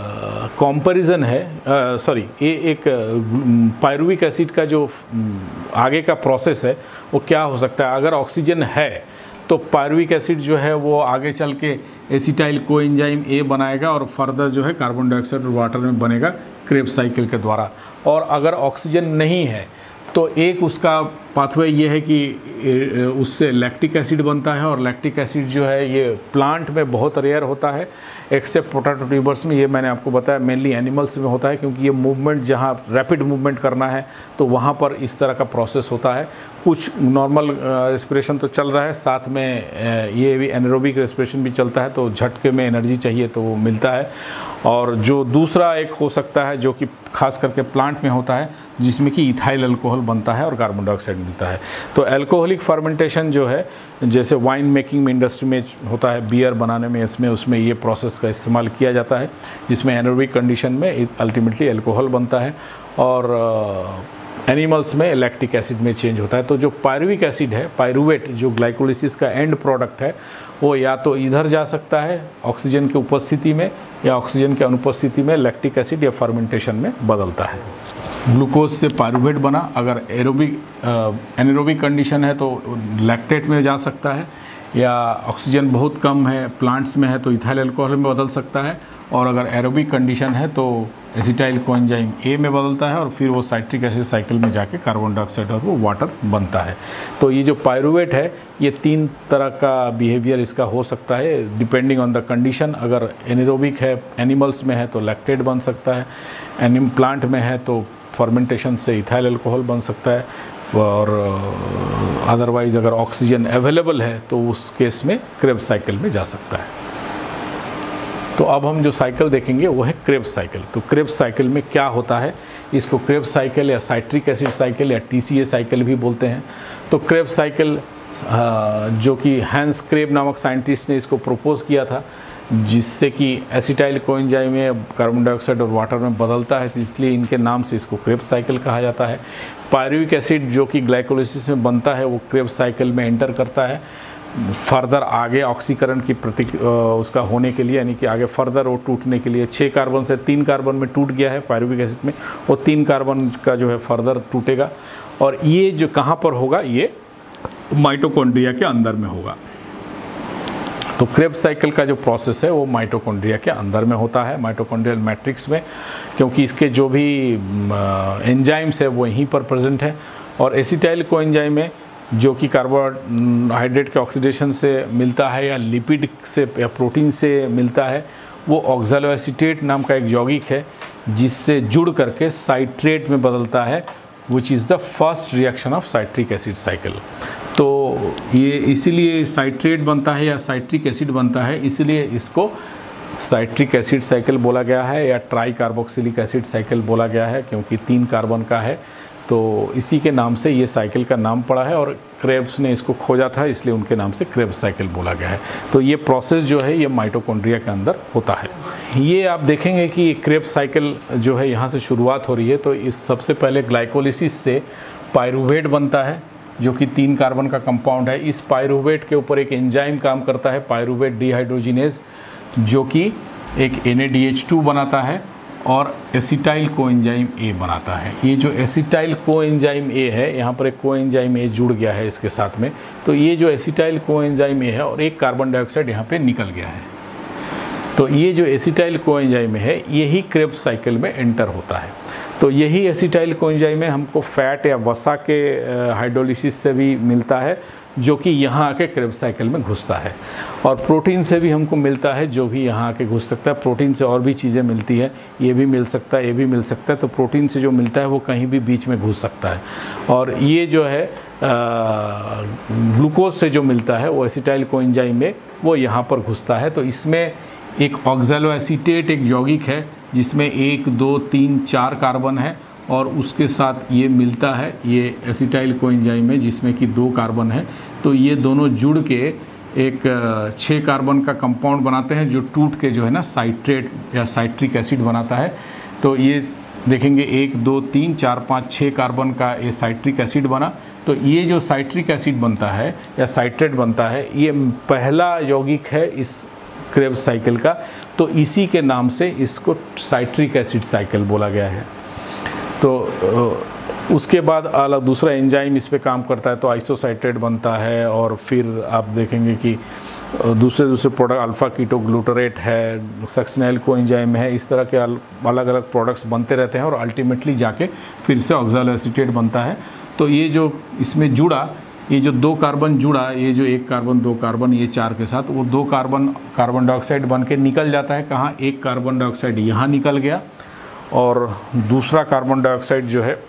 कंपैरिजन है, ये एक पायरुविक एसिड का जो आगे का प्रोसेस है वो क्या हो सकता है। अगर ऑक्सीजन है तो पायरुविक एसिड जो है वो आगे चल के एसिटाइल कोएंजाइम A बनाएगा और फर्दर जो है कार्बन डाइऑक्साइड और वाटर में बनेगा क्रेब्स साइकिल के द्वारा। और अगर ऑक्सीजन नहीं है तो एक उसका पाथवे ये है कि उससे लैक्टिक एसिड बनता है। और लैक्टिक एसिड जो है ये प्लांट में बहुत रेयर होता है, एक्सेप्ट पोटैटो ट्यूबर्स में। ये मैंने आपको बताया मेनली एनिमल्स में होता है, क्योंकि ये मूवमेंट जहाँ रैपिड मूवमेंट करना है तो वहाँ पर इस तरह का प्रोसेस होता है। कुछ नॉर्मल रेस्पिरेशन तो चल रहा है, साथ में ये भी एनारोबिक रेस्पिरेशन भी चलता है, तो झटके में एनर्जी चाहिए तो वो मिलता है। और जो दूसरा एक हो सकता है जो कि खास करके प्लांट में होता है, जिसमें कि इथाइल अल्कोहल बनता है और कार्बन डाइऑक्साइड मिलता है। तो अल्कोहलिक फर्मेंटेशन जो है जैसे वाइन मेकिंग में इंडस्ट्री में होता है, बियर बनाने में, इसमें उसमें ये प्रोसेस का इस्तेमाल किया जाता है, जिसमें एनारोबिक कंडीशन में अल्टीमेटली अल्कोहल बनता है और एनिमल्स में लैक्टिक एसिड में चेंज होता है। तो जो पायरुविक एसिड है, पायरुवेट, जो ग्लाइकोलिसिस का एंड प्रोडक्ट है, वो या तो इधर जा सकता है ऑक्सीजन की उपस्थिति में या ऑक्सीजन की अनुपस्थिति में लैक्टिक एसिड या फर्मेंटेशन में बदलता है। ग्लूकोज से पायरुवेट बना, अगर एनारोबिक कंडीशन है तो लैक्टेट में जा सकता है, या ऑक्सीजन बहुत कम है प्लांट्स में है तो इथाइल अल्कोहल में बदल सकता है, और अगर एरोबिक कंडीशन है तो एसिटाइल कोएंजाइम A में बदलता है और फिर वो साइट्रिक एसिड साइकिल में जाके कार्बन डाइऑक्साइड और वो वाटर बनता है। तो ये जो पायरुवेट है ये 3 तरह का बिहेवियर इसका हो सकता है डिपेंडिंग ऑन द कंडीशन। अगर एनारोबिक है, एनिमल्स में है तो लैक्टेट बन सकता है, प्लांट में है तो फर्मेंटेशन से इथाइल अल्कोहल बन सकता है, और अदरवाइज अगर ऑक्सीजन अवेलेबल है तो उस केस में क्रेब्स साइकिल में जा सकता है। तो अब हम जो साइकिल देखेंगे वो है क्रेब्स साइकिल। तो क्रेब्स साइकिल में क्या होता है, इसको क्रेब्स साइकिल या साइट्रिक एसिड साइकिल या TCA साइकिल भी बोलते हैं। तो क्रेब्स साइकिल जो कि हैंस क्रेब नामक साइंटिस्ट ने इसको प्रपोज किया था, जिससे कि एसिटाइल कोएंजाइम में कार्बन डाइऑक्साइड और वाटर में बदलता है, तो इसलिए इनके नाम से इसको क्रेब्स साइकिल कहा जाता है। पायरुविक एसिड जो कि ग्लाइकोलिसिस में बनता है वो क्रेब्स साइकिल में एंटर करता है फर्दर आगे ऑक्सीकरण की उसका होने के लिए, यानी कि आगे फर्दर वो टूटने के लिए। 6 कार्बन से 3 कार्बन में टूट गया है पायरुविक एसिड में, वो 3 कार्बन का जो है फर्दर टूटेगा, और ये जो कहाँ पर होगा, ये माइटोकॉन्ड्रिया के अंदर में होगा। तो क्रेब्स साइकिल का जो प्रोसेस है वो माइटोकॉन्ड्रिया के अंदर में होता है, माइटोकॉन्ड्रियल मैट्रिक्स में, क्योंकि इसके जो भी एंजाइम्स है वो यहीं पर प्रेजेंट है। और एसिटाइल कोएंजाइम में जो कि कार्बोहाइड्रेट के ऑक्सीडेशन से मिलता है या लिपिड से या प्रोटीन से मिलता है, वो ऑक्सैलोएसीटेट नाम का एक यौगिक है जिससे जुड़ करके साइट्रेट में बदलता है, which is the first reaction of citric acid cycle. तो ये इसीलिए साइट्रेट बनता है या साइट्रिक एसिड बनता है, इसलिए इसको साइट्रिक एसिड साइकिल बोला गया है या ट्राई कार्बोक्सिलिक एसिड साइकिल बोला गया है, क्योंकि 3 कार्बन का है। तो इसी के नाम से ये साइकिल का नाम पड़ा है, और क्रेब्स ने इसको खोजा था इसलिए उनके नाम से क्रेब्स साइकिल बोला गया है। तो ये प्रोसेस जो है ये माइटोकॉन्ड्रिया के अंदर होता है। ये आप देखेंगे कि क्रेब्स साइकिल जो है यहाँ से शुरुआत हो रही है। तो इस सबसे पहले ग्लाइकोलिसिस से पायरुवेट बनता है, जो कि 3 कार्बन का कंपाउंड है। इस पायरूवेट के ऊपर एक एंजाइम काम करता है, पायरूवेट डिहाइड्रोजिनेज, जो कि एक NADH2 बनाता है और एसिटाइल कोएंजाइम A बनाता है। ये जो एसिटाइल कोएंजाइम A है, यहाँ पर एक कोएंजाइम A जुड़ गया है इसके साथ में, तो ये जो एसिटाइल कोएंजाइम A है और एक कार्बन डाइऑक्साइड यहाँ पे निकल गया है। तो ये जो एसिटाइल कोएंजाइम है यही क्रेब्स साइकिल में एंटर होता है। तो यही एसिटाइल कोएंजाइम हमको फैट या वसा के हाइड्रोलिसिस से भी मिलता है, जो कि यहाँ आके क्रेब्स साइकिल में घुसता है। और प्रोटीन से भी हमको मिलता है, जो भी यहाँ आके घुस सकता है। प्रोटीन से और भी चीज़ें मिलती है, ये भी मिल सकता है, ये भी मिल सकता है। तो प्रोटीन से जो मिलता है वो कहीं भी बीच में घुस सकता है। और ये जो है ग्लूकोज से जो मिलता है वो एसिटाइल कोएंजाइम में वो यहाँ पर घुसता है। तो इसमें एक ऑक्सैलोएसीटेट एक यौगिक है जिसमें 1, 2, 3, 4 कार्बन है और उसके साथ ये मिलता है, ये एसिटाइल कोएंजाइम है जिसमें कि 2 कार्बन है। तो ये दोनों जुड़ के एक 6 कार्बन का कंपाउंड बनाते हैं, जो टूट के जो है ना साइट्रेट या साइट्रिक एसिड बनाता है। तो ये देखेंगे 1, 2, 3, 4, 5, 6 कार्बन का ये साइट्रिक एसिड बना। तो ये जो साइट्रिक एसिड बनता है या साइट्रेट बनता है, ये पहला यौगिक है इस क्रेब्स साइकिल का। तो इसी के नाम से इसको साइट्रिक एसिड साइकिल बोला गया है। तो उसके बाद अलग दूसरा एंजाइम इस पे काम करता है, तो आइसोसाइट्रेट बनता है। और फिर आप देखेंगे कि दूसरे प्रोडक्ट अल्फ़ा कीटोग्लूटरेट है, सक्सिनाइल कोएंजाइम है, इस तरह के अलग अलग प्रोडक्ट्स बनते रहते हैं और अल्टीमेटली जाके फिर से ऑक्सैलोएसीटेट बनता है। तो ये जो इसमें जुड़ा, ये जो 2 कार्बन जुड़ा, ये जो 1 कार्बन 2 कार्बन ये 4 के साथ, वो 2 कार्बन डाइऑक्साइड बन के निकल जाता है। कहाँ? एक कार्बन डाइऑक्साइड यहाँ निकल गया और दूसरा कार्बन डाइऑक्साइड जो है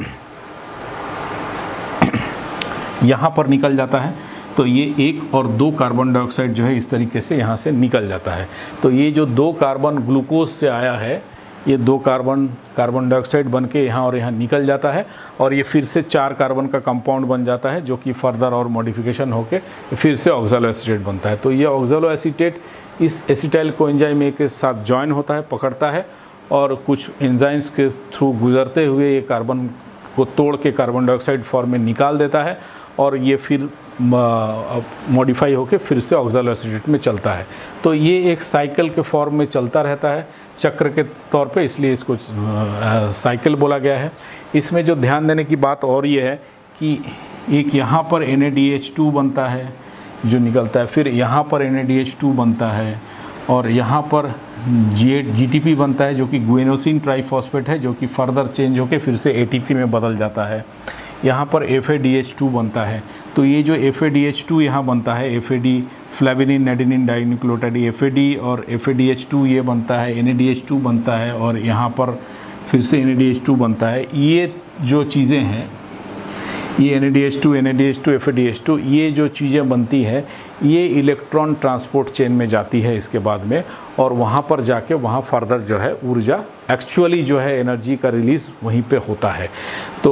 यहाँ पर निकल जाता है। तो ये 1 और 2 कार्बन डाइऑक्साइड जो है इस तरीके से यहाँ से निकल जाता है। तो ये जो 2 कार्बन ग्लूकोज से आया है, ये 2 कार्बन डाइऑक्साइड बन के यहाँ और यहाँ निकल जाता है और ये फिर से 4 कार्बन का कंपाउंड बन जाता है, जो कि फर्दर और मॉडिफिकेशन होके फिर से ऑक्सैलोएसीटेट बनता है। तो ये ऑक्सैलोएसीटेट इस एसिटाइल कोएंजाइम A के साथ जॉइन होता है, पकड़ता है और कुछ एंजाइम्स के थ्रू गुजरते हुए ये कार्बन को तोड़ के कार्बन डाइऑक्साइड फॉर्म में निकाल देता है और ये फिर मॉडिफाई होके फिर से ऑक्सैलोएसीटेट में चलता है। तो ये एक साइकिल के फॉर्म में चलता रहता है, चक्र के तौर पे, इसलिए इसको साइकिल बोला गया है। इसमें जो ध्यान देने की बात और ये है कि एक यहाँ पर NADH2 बनता है जो निकलता है, फिर यहाँ पर NADH2 बनता है और यहाँ पर GTP बनता है, जो कि गुएनोसिन ट्राइफॉस्फेट है, जो कि फर्दर चेंज होके फिर से ATP में बदल जाता है। यहाँ पर FADH2 बनता है। तो ये जो FADH2 यहाँ बनता है, FAD flavin adenine dinucleotide FAD और FADH2 ये बनता है, NADH2 बनता है और यहाँ पर फिर से NADH2 बनता है। ये जो चीज़ें हैं, ये NADH2, FADH2 ये जो चीज़ें बनती हैं, ये इलेक्ट्रॉन ट्रांसपोर्ट चेन में जाती है इसके बाद में, और वहाँ पर जाके वहाँ फर्दर जो है ऊर्जा एक्चुअली जो है एनर्जी का रिलीज़ वहीं पे होता है। तो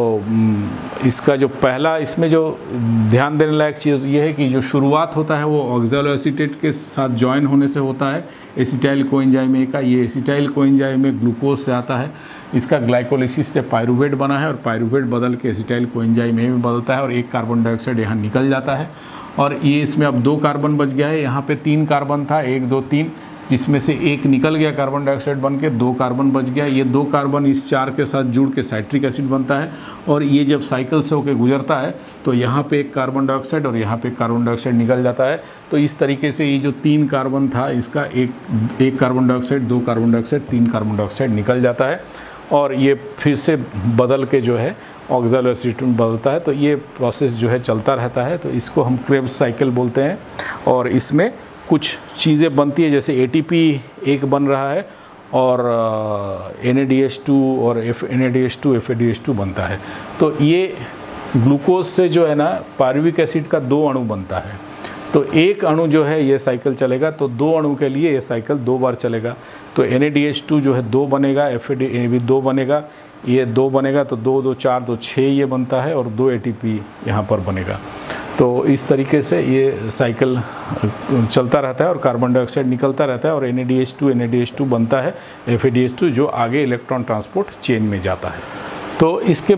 इसका जो पहला इसमें जो ध्यान देने लायक चीज़ ये है कि जो शुरुआत होता है वो ऑक्सैलोएसीटेट के साथ जॉइन होने से होता है, एसिटाइल कोएंजाइम A का। ये एसिटाइल कोएंजाइम A ग्लूकोज से आता है, इसका ग्लाइकोलिसिस से पायरूवेट बना है और पायरूवेट बदल के एसिटाइल कोएंजाइम A में बदलता है और 1 कार्बन डाइऑक्साइड यहाँ निकल जाता है। और ये इसमें अब 2 कार्बन बच गया है, यहाँ पे 3 कार्बन था, 1, 2, 3, जिसमें से 1 निकल गया कार्बन डाइऑक्साइड बन के, 2 कार्बन बच गया। ये 2 कार्बन इस 4 के साथ जुड़ के साइट्रिक एसिड बनता है और ये जब साइकिल से होकर गुजरता है तो यहाँ पे 1 कार्बन डाइऑक्साइड और यहाँ पे 1 कार्बन डाइऑक्साइड निकल जाता है। तो इस तरीके से ये जो 3 कार्बन था इसका 1 carbon dioxide, 2 carbon dioxide, 3 carbon dioxide निकल जाता है और ये फिर से बदल के जो है ऑक्सैलोएसीटेट में बदलता है। तो ये प्रोसेस जो है चलता रहता है। तो इसको हम क्रेब्स साइकिल बोलते हैं और इसमें कुछ चीज़ें बनती है, जैसे ATP एक बन रहा है और NADH2 और NADH2 FADH2 बनता है। तो ये ग्लूकोज से जो है ना पायरुविक एसिड का 2 अणु बनता है। तो एक अणु जो है ये साइकिल चलेगा, तो 2 अणु के लिए ये साइकिल 2 बार चलेगा। तो NADH2 जो है 2 बनेगा, FAD भी 2 बनेगा, ये 2 बनेगा, तो 2, 2, 4, 2, 6 ये बनता है और 2 ATP यहाँ पर बनेगा। तो इस तरीके से ये साइकिल चलता रहता है और कार्बन डाइऑक्साइड निकलता रहता है और NADH2 बनता है, FADH2 जो आगे इलेक्ट्रॉन ट्रांसपोर्ट चेन में जाता है। तो इसके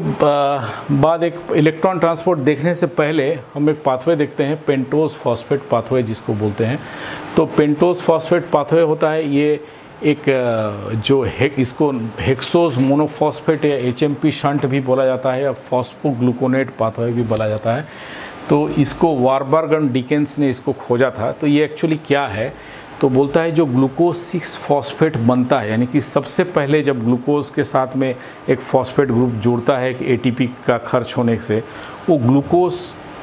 बाद एक इलेक्ट्रॉन ट्रांसपोर्ट देखने से पहले हम एक पाथवे देखते हैं, पेंटोज फॉस्फेट पाथवे जिसको बोलते हैं। तो पेंटोज फॉस्फेट पाथवे होता है, ये एक जो इसको हेक्सोज मोनोफॉस्फेट या HMP शंट भी बोला जाता है, या फॉस्फोग्लूकोनेट पाथवे भी बोला जाता है। तो इसको वारबर्ग और डिकेंस ने इसको खोजा था। तो ये एक्चुअली क्या है, तो बोलता है जो ग्लूकोज 6 फॉस्फेट बनता है, यानी कि सबसे पहले जब ग्लूकोज के साथ में एक फॉस्फेट ग्रुप जुड़ता है कि ATP का खर्च होने से, वो ग्लूकोज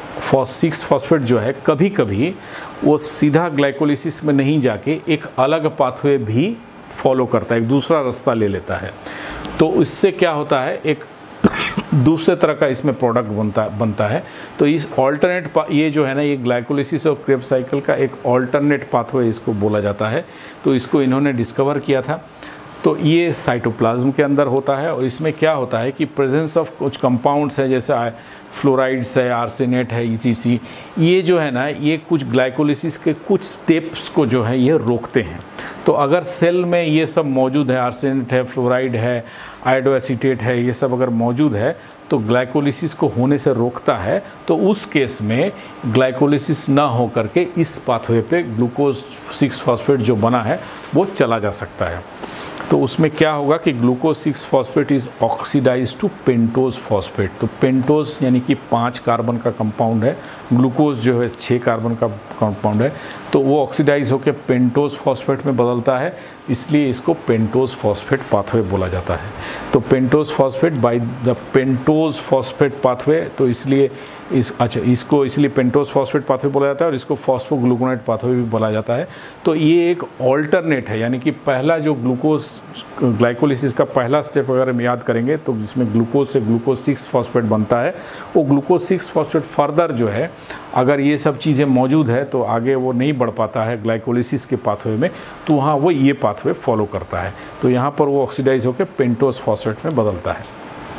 6 फॉस्फेट जो है कभी कभी वो सीधा ग्लाइकोलिसिस में नहीं जाके एक अलग पाथवे भी फॉलो करता है, एक दूसरा रास्ता ले लेता है। तो इससे क्या होता है, एक दूसरे तरह का इसमें प्रोडक्ट बनता है। तो इस ऑल्टरनेट ये जो है ना, ये ग्लाइकोलिसिस और क्रेब्स साइकिल का एक ऑल्टरनेट पाथवे इसको बोला जाता है। तो इसको इन्होंने डिस्कवर किया था। तो ये साइटोप्लाज्म के अंदर होता है, और इसमें क्या होता है कि प्रेजेंस ऑफ कुछ कंपाउंड्स है, जैसे फ्लोराइड्स है, आर्सेनेट है, ETC, ये जो है ना, ये कुछ ग्लाइकोलिसिस के कुछ स्टेप्स को जो है ये रोकते हैं। तो अगर सेल में ये सब मौजूद है, आर्सेनेट है, फ्लोराइड है, आयोडोएसीटेट है, ये सब अगर मौजूद है तो ग्लाइकोलिसिस को होने से रोकता है। तो उस केस में ग्लाइकोलिसिस ना हो करके इस पाथवे पे ग्लूकोज 6 फॉस्फेट जो बना है वो चला जा सकता है। तो उसमें क्या होगा कि glucose 6 phosphate is oxidised to pentose phosphate. तो पेंटोज यानी कि 5 कार्बन का कंपाउंड है, ग्लूकोज जो है 6 कार्बन का कंपाउंड है। तो वो ऑक्सीडाइज होकर पेंटोज फॉस्फेट में बदलता है, इसलिए इसको पेंटोज फॉस्फेट पाथवे बोला जाता है। तो pentose phosphate by the pentose phosphate pathway, तो इसलिए इसको इसलिए पेंटोज फॉस्फेट पाथवे बोला जाता है, और इसको फॉस्फोग्लूकोनेट पाथवे भी बोला जाता है। तो ये एक ऑल्टरनेट है, यानी कि पहला जो ग्लूकोज ग्लाइकोलिसिस का पहला स्टेप अगर हम याद करेंगे तो जिसमें ग्लूकोज से ग्लूकोज 6 फॉस्फेट बनता है, वो ग्लूकोज 6 फॉस्फेट फर्दर जो है, अगर ये सब चीज़ें मौजूद है तो आगे वो नहीं बढ़ पाता है ग्लाइकोलिसिस के पाथवे में, तो वहाँ वो ये पाथवे फॉलो करता है। तो यहाँ पर वो ऑक्सीडाइज होकर पेंटोज फॉस्फेट में बदलता है।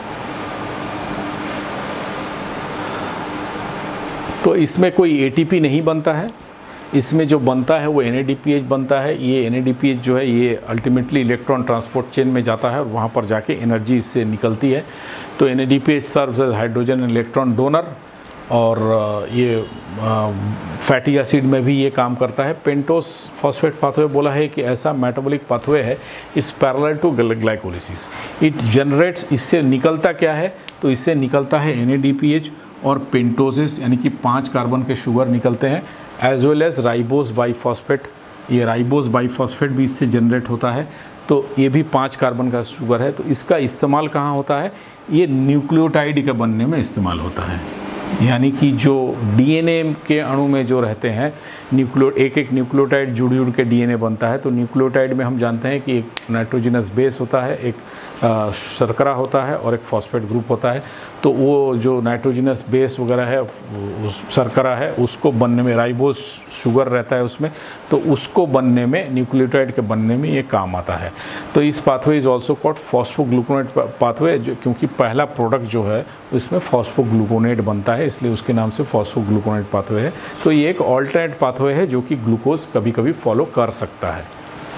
तो इसमें कोई ATP नहीं बनता है, इसमें जो बनता है वो NADPH बनता है। ये NADPH जो है ये अल्टीमेटली इलेक्ट्रॉन ट्रांसपोर्ट चेन में जाता है और वहाँ पर जाके एनर्जी इससे निकलती है। तो NADPH serves as hydrogen electron donor, और ये फैटी एसिड में भी ये काम करता है। पेंटोज फॉस्फेट पाथवे बोला है कि ऐसा मेटाबॉलिक पाथवे है, it's parallel to glycolysis, it generates. इससे निकलता क्या है, तो इससे निकलता है NADPH और पेंटोजेस, यानी कि 5 कार्बन के शुगर निकलते हैं, as well as ribose biphosphate. ये राइबोस बाइफॉस्फेट भी इससे जनरेट होता है। तो ये भी 5 कार्बन का शुगर है। तो इसका इस्तेमाल कहाँ होता है, ये न्यूक्लियोटाइड के बनने में इस्तेमाल होता है। यानी कि जो DNA के अणु में जो रहते हैं एक न्यूक्लियोटाइड जुड़ के DNA बनता है। तो न्यूक्लियोटाइड में हम जानते हैं कि एक नाइट्रोजनस बेस होता है, एक शर्करा होता है और एक फॉस्फेट ग्रुप होता है। तो वो जो नाइट्रोजनस बेस वगैरह है, शर्करा है, उसको बनने में राइबोस शुगर रहता है उसमें, तो उसको बनने में, न्यूक्लियोटाइड के बनने में ये काम आता है। तो इस pathway is also called phosphogluconate pathway, जो क्योंकि पहला प्रोडक्ट जो है उसमें फॉस्फोग्लूकोनेट बनता है, इसलिए उसके नाम से फॉस्फोग्लूकोनेट पाथवे है। तो ये एक ऑल्टरनेट पाथवे है जो कि ग्लूकोज कभी कभी फॉलो कर सकता है।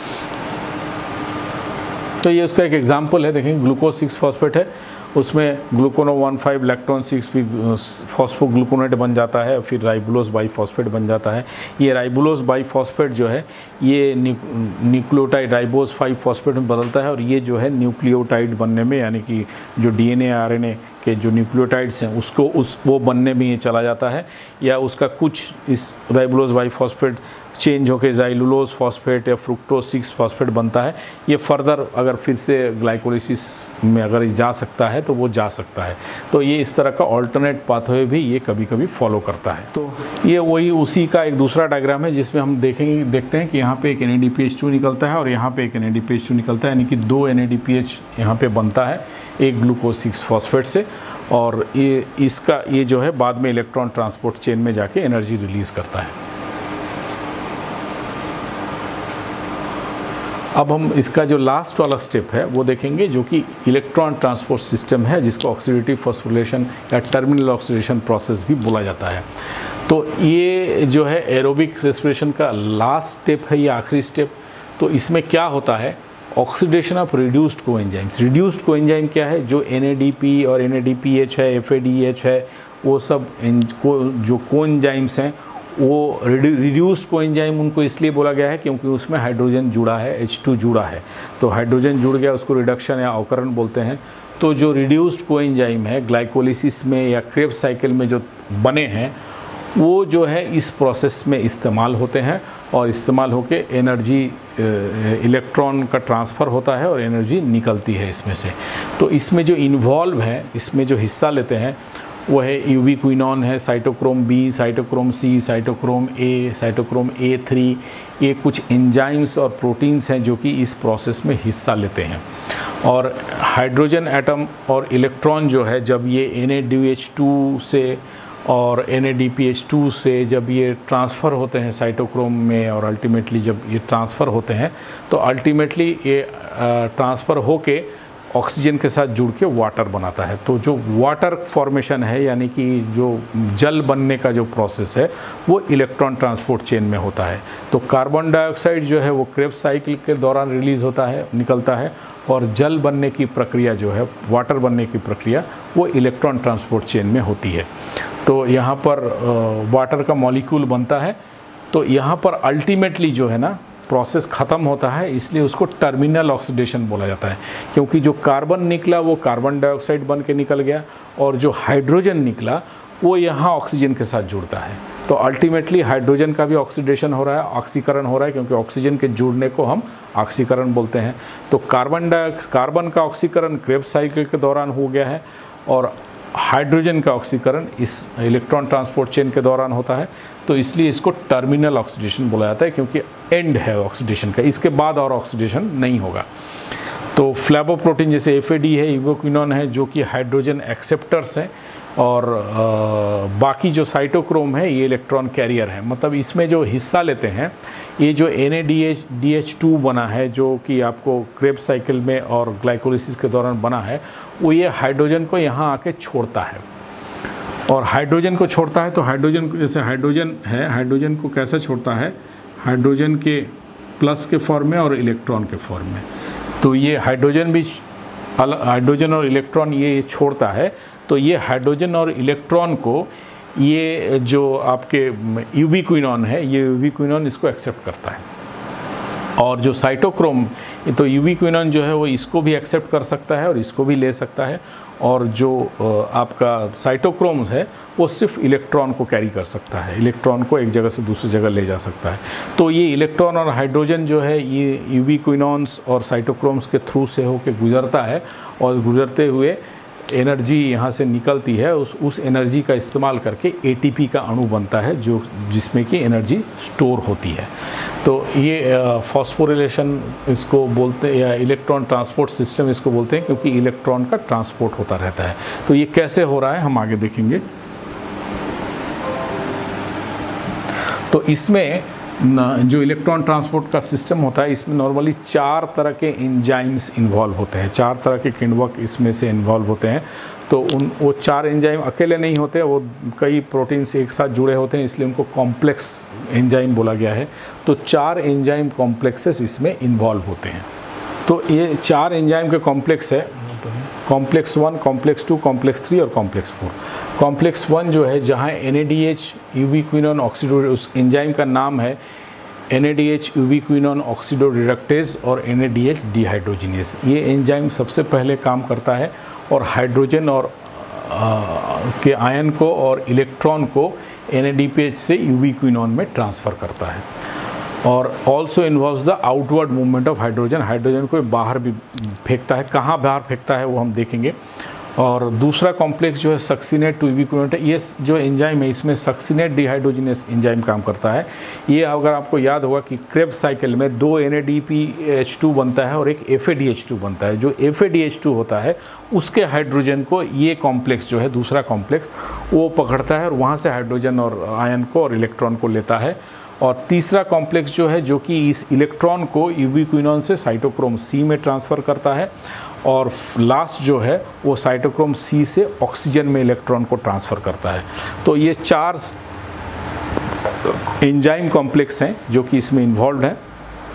तो ये उसका एक एग्जाम्पल है, देखेंगे ग्लूकोज 6 फॉस्फेट है, उसमें ग्लूकोनो 1,5 लैक्टोन 6 भी फॉस्फोग्लूकोनेट बन जाता है, फिर राइबुलोज बाइफॉस्फेट बन जाता है। ये राइबुलोज बाइफॉस्फेट जो है ये न्यूक्लियोटाइड राइबोज 5 फॉस्फेट में बदलता है, और ये जो है न्यूक्लियोटाइड बनने में, यानी कि जो DNA RNA के जो न्यूक्लियोटाइड्स हैं उसको वो बनने में ये चला जाता है, या उसका कुछ इस राइबुलोज बाइफॉस्फेट चेंज होकर ज़ाइलुलोज फॉस्फेट या फ्रुक्टोज 6 फॉस्फेट बनता है। ये फर्दर अगर फिर से ग्लाइकोलिसिस में अगर जा सकता है तो वो जा सकता है। तो ये इस तरह का ऑल्टरनेट पाथवे भी ये कभी कभी फॉलो करता है। तो ये वही उसी का एक दूसरा डायग्राम है जिसमें हम देखते हैं कि यहाँ पे एक NADPH2 निकलता है और यहाँ पे एक NADPH2 निकलता है, यानी कि 2 NADPH यहाँ पे बनता है एक ग्लूकोज 6 फॉस्फेट से, और ये जो है बाद में इलेक्ट्रॉन ट्रांसपोर्ट चेन में जाके एनर्जी रिलीज़ करता है। अब हम इसका जो लास्ट वाला स्टेप है वो देखेंगे, जो कि इलेक्ट्रॉन ट्रांसपोर्ट सिस्टम है, जिसको ऑक्सीडेटिव फॉस्फोरिलेशन या टर्मिनल ऑक्सीडेशन प्रोसेस भी बोला जाता है। तो ये जो है एरोबिक रेस्पिरेशन का लास्ट स्टेप है, ये आखिरी स्टेप। तो इसमें क्या होता है oxidation of reduced coenzymes. Reduced coenzyme क्या है? जो NADP और NADPH है, FADH है, वो सब जो कोएंजाइम्स हैं वो रिड्यूस्ड कोएंजाइम उनको इसलिए बोला गया है क्योंकि उसमें हाइड्रोजन जुड़ा है, H2 जुड़ा है। तो हाइड्रोजन जुड़ गया, उसको रिडक्शन या अवकरण बोलते हैं। तो जो रिड्यूस्ड कोएंजाइम है ग्लाइकोलिसिस में या क्रेब्स साइकिल में जो बने हैं वो जो है इस प्रोसेस में इस्तेमाल होते हैं और इस्तेमाल होके एनर्जी इलेक्ट्रॉन का ट्रांसफ़र होता है और एनर्जी निकलती है इसमें से। तो इसमें जो इन्वॉल्व है, इसमें जो हिस्सा लेते हैं वो है यूबिक्विनॉन है, cytochrome B, cytochrome C, cytochrome A, cytochrome A3। ये कुछ एंजाइम्स और प्रोटीन्स हैं जो कि इस प्रोसेस में हिस्सा लेते हैं। और हाइड्रोजन एटम और इलेक्ट्रॉन जो है जब ये NADH2 से और NADPH2 से जब ये ट्रांसफ़र होते हैं साइटोक्रोम में और अल्टीमेटली जब ये ट्रांसफ़र होते हैं तो अल्टीमेटली ये ट्रांसफ़र होके ऑक्सीजन के साथ जुड़ के वाटर बनाता है। तो जो वाटर फॉर्मेशन है यानी कि जो जल बनने का जो प्रोसेस है वो इलेक्ट्रॉन ट्रांसपोर्ट चेन में होता है। तो कार्बन डाइऑक्साइड जो है वो क्रेब्स साइकिल के दौरान रिलीज़ होता है, निकलता है, और जल बनने की प्रक्रिया जो है, वाटर बनने की प्रक्रिया, वो इलेक्ट्रॉन ट्रांसपोर्ट चेन में होती है। तो यहाँ पर वाटर का मॉलिक्यूल बनता है। तो यहाँ पर अल्टीमेटली जो है ना प्रोसेस ख़त्म होता है, इसलिए उसको टर्मिनल ऑक्सीडेशन बोला जाता है, क्योंकि जो कार्बन निकला वो कार्बन डाइऑक्साइड बन के निकल गया और जो हाइड्रोजन निकला वो यहाँ ऑक्सीजन के साथ जुड़ता है। तो अल्टीमेटली हाइड्रोजन का भी ऑक्सीडेशन हो रहा है, ऑक्सीकरण हो रहा है, क्योंकि ऑक्सीजन के जुड़ने को हम ऑक्सीकरण बोलते हैं। तो कार्बन का ऑक्सीकरण क्रेब्स साइकिल के दौरान हो गया है और हाइड्रोजन का ऑक्सीकरण इस इलेक्ट्रॉन ट्रांसपोर्ट चेन के दौरान होता है। तो इसलिए इसको टर्मिनल ऑक्सीडेशन बोला जाता है, क्योंकि एंड है ऑक्सीडेशन का, इसके बाद और ऑक्सीडेशन नहीं होगा। तो फ्लैवोप्रोटीन जैसे FAD है, यूबिक्विनॉन है, जो कि हाइड्रोजन एक्सेप्टर्स हैं, और बाकी जो साइटोक्रोम है ये इलेक्ट्रॉन कैरियर है। मतलब इसमें जो हिस्सा लेते हैं, ये जो NADH2 बना है जो कि आपको क्रेब्स साइकिल में और ग्लाइकोलिसिस के दौरान बना है, वो ये हाइड्रोजन को यहाँ आके छोड़ता है। और हाइड्रोजन को छोड़ता है तो हाइड्रोजन को, जैसे हाइड्रोजन है, हाइड्रोजन को कैसे छोड़ता है? हाइड्रोजन के प्लस के फॉर्म में और इलेक्ट्रॉन के फॉर्म में। तो ये हाइड्रोजन भी हाइड्रोजन और इलेक्ट्रॉन ये छोड़ता है। तो ये हाइड्रोजन और इलेक्ट्रॉन को ये जो आपके यूबिक्विनॉन है, ये यूबिक्विनॉन इसको एक्सेप्ट करता है। और जो साइटोक्रोम, तो यूबिक्विनॉन जो है वो इसको भी एक्सेप्ट कर सकता है और इसको भी ले सकता है। और जो आपका साइटोक्रोम्स है वो सिर्फ इलेक्ट्रॉन को कैरी कर सकता है, इलेक्ट्रॉन को एक जगह से दूसरी जगह ले जा सकता है। तो ये इलेक्ट्रॉन और हाइड्रोजन जो है ये यूबिक्विनॉन्स और साइटोक्रोम्स के थ्रू से होकर गुजरता है और गुजरते हुए एनर्जी यहाँ से निकलती है। उस एनर्जी का इस्तेमाल करके ATP का अणु बनता है जो जिसमें कि एनर्जी स्टोर होती है। तो ये फॉस्फोरिलेशन इसको बोलते हैं, या इलेक्ट्रॉन ट्रांसपोर्ट सिस्टम इसको बोलते हैं, क्योंकि इलेक्ट्रॉन का ट्रांसपोर्ट होता रहता है। तो ये कैसे हो रहा है हम आगे देखेंगे। तो इसमें जो इलेक्ट्रॉन ट्रांसपोर्ट का सिस्टम होता है, इसमें नॉर्मली 4 तरह के एंजाइम्स इन्वॉल्व होते हैं, 4 तरह के किण्वक इसमें से इन्वॉल्व होते हैं। तो वो 4 एंजाइम अकेले नहीं होते, वो कई प्रोटीन्स एक साथ जुड़े होते हैं, इसलिए उनको कॉम्प्लेक्स एंजाइम बोला गया है। तो 4 एंजाइम कॉम्प्लेक्सेस इसमें इन्वॉल्व होते हैं। तो ये 4 एंजाइम के कॉम्प्लेक्स है, कॉम्प्लेक्स 1, कॉम्प्लेक्स 2, कॉम्प्लेक्स 3 और कॉम्प्लेक्स 4। कॉम्प्लेक्स 1 जो है जहाँ NADH यूबिक्विनॉन ऑक्सीडो, उस एंजाइम का नाम है NADH यूबिक्विनॉन ऑक्सीडोरिडक्टेज और NADH डिहाइड्रोजिनेज। ये एंजाइम सबसे पहले काम करता है और हाइड्रोजन और के आयन को और इलेक्ट्रॉन को NADPH से यूबिक्विनॉन में ट्रांसफ़र करता है। और also involves the outward movement of hydrogen, hydrogen को बाहर भी फेंकता है। कहाँ बाहर फेंकता है वो हम देखेंगे। और दूसरा कॉम्प्लेक्स जो है सक्सिनेट टू यूबिक्विनॉन, ये जो एंजाइम है इसमें सक्सिनेट डिहाइड्रोजिनेस एंजाइम काम करता है। ये अगर आपको याद होगा कि क्रेब्स साइकिल में 2 NADPH2 बनता है और एक FADH2 बनता है। जो FADH2 होता है उसके हाइड्रोजन को ये कॉम्प्लेक्स जो है, दूसरा कॉम्प्लेक्स, वो पकड़ता है और वहाँ से हाइड्रोजन और आयन को और इलेक्ट्रॉन को लेता है। और तीसरा कॉम्प्लेक्स जो है जो कि इस इलेक्ट्रॉन को यूबिक्विनॉन से साइटोक्रोम C में ट्रांसफ़र करता है। और लास्ट जो है वो साइटोक्रोम C से ऑक्सीजन में इलेक्ट्रॉन को ट्रांसफ़र करता है। तो ये 4 एंजाइम कॉम्प्लेक्स हैं जो कि इसमें इन्वॉल्व हैं।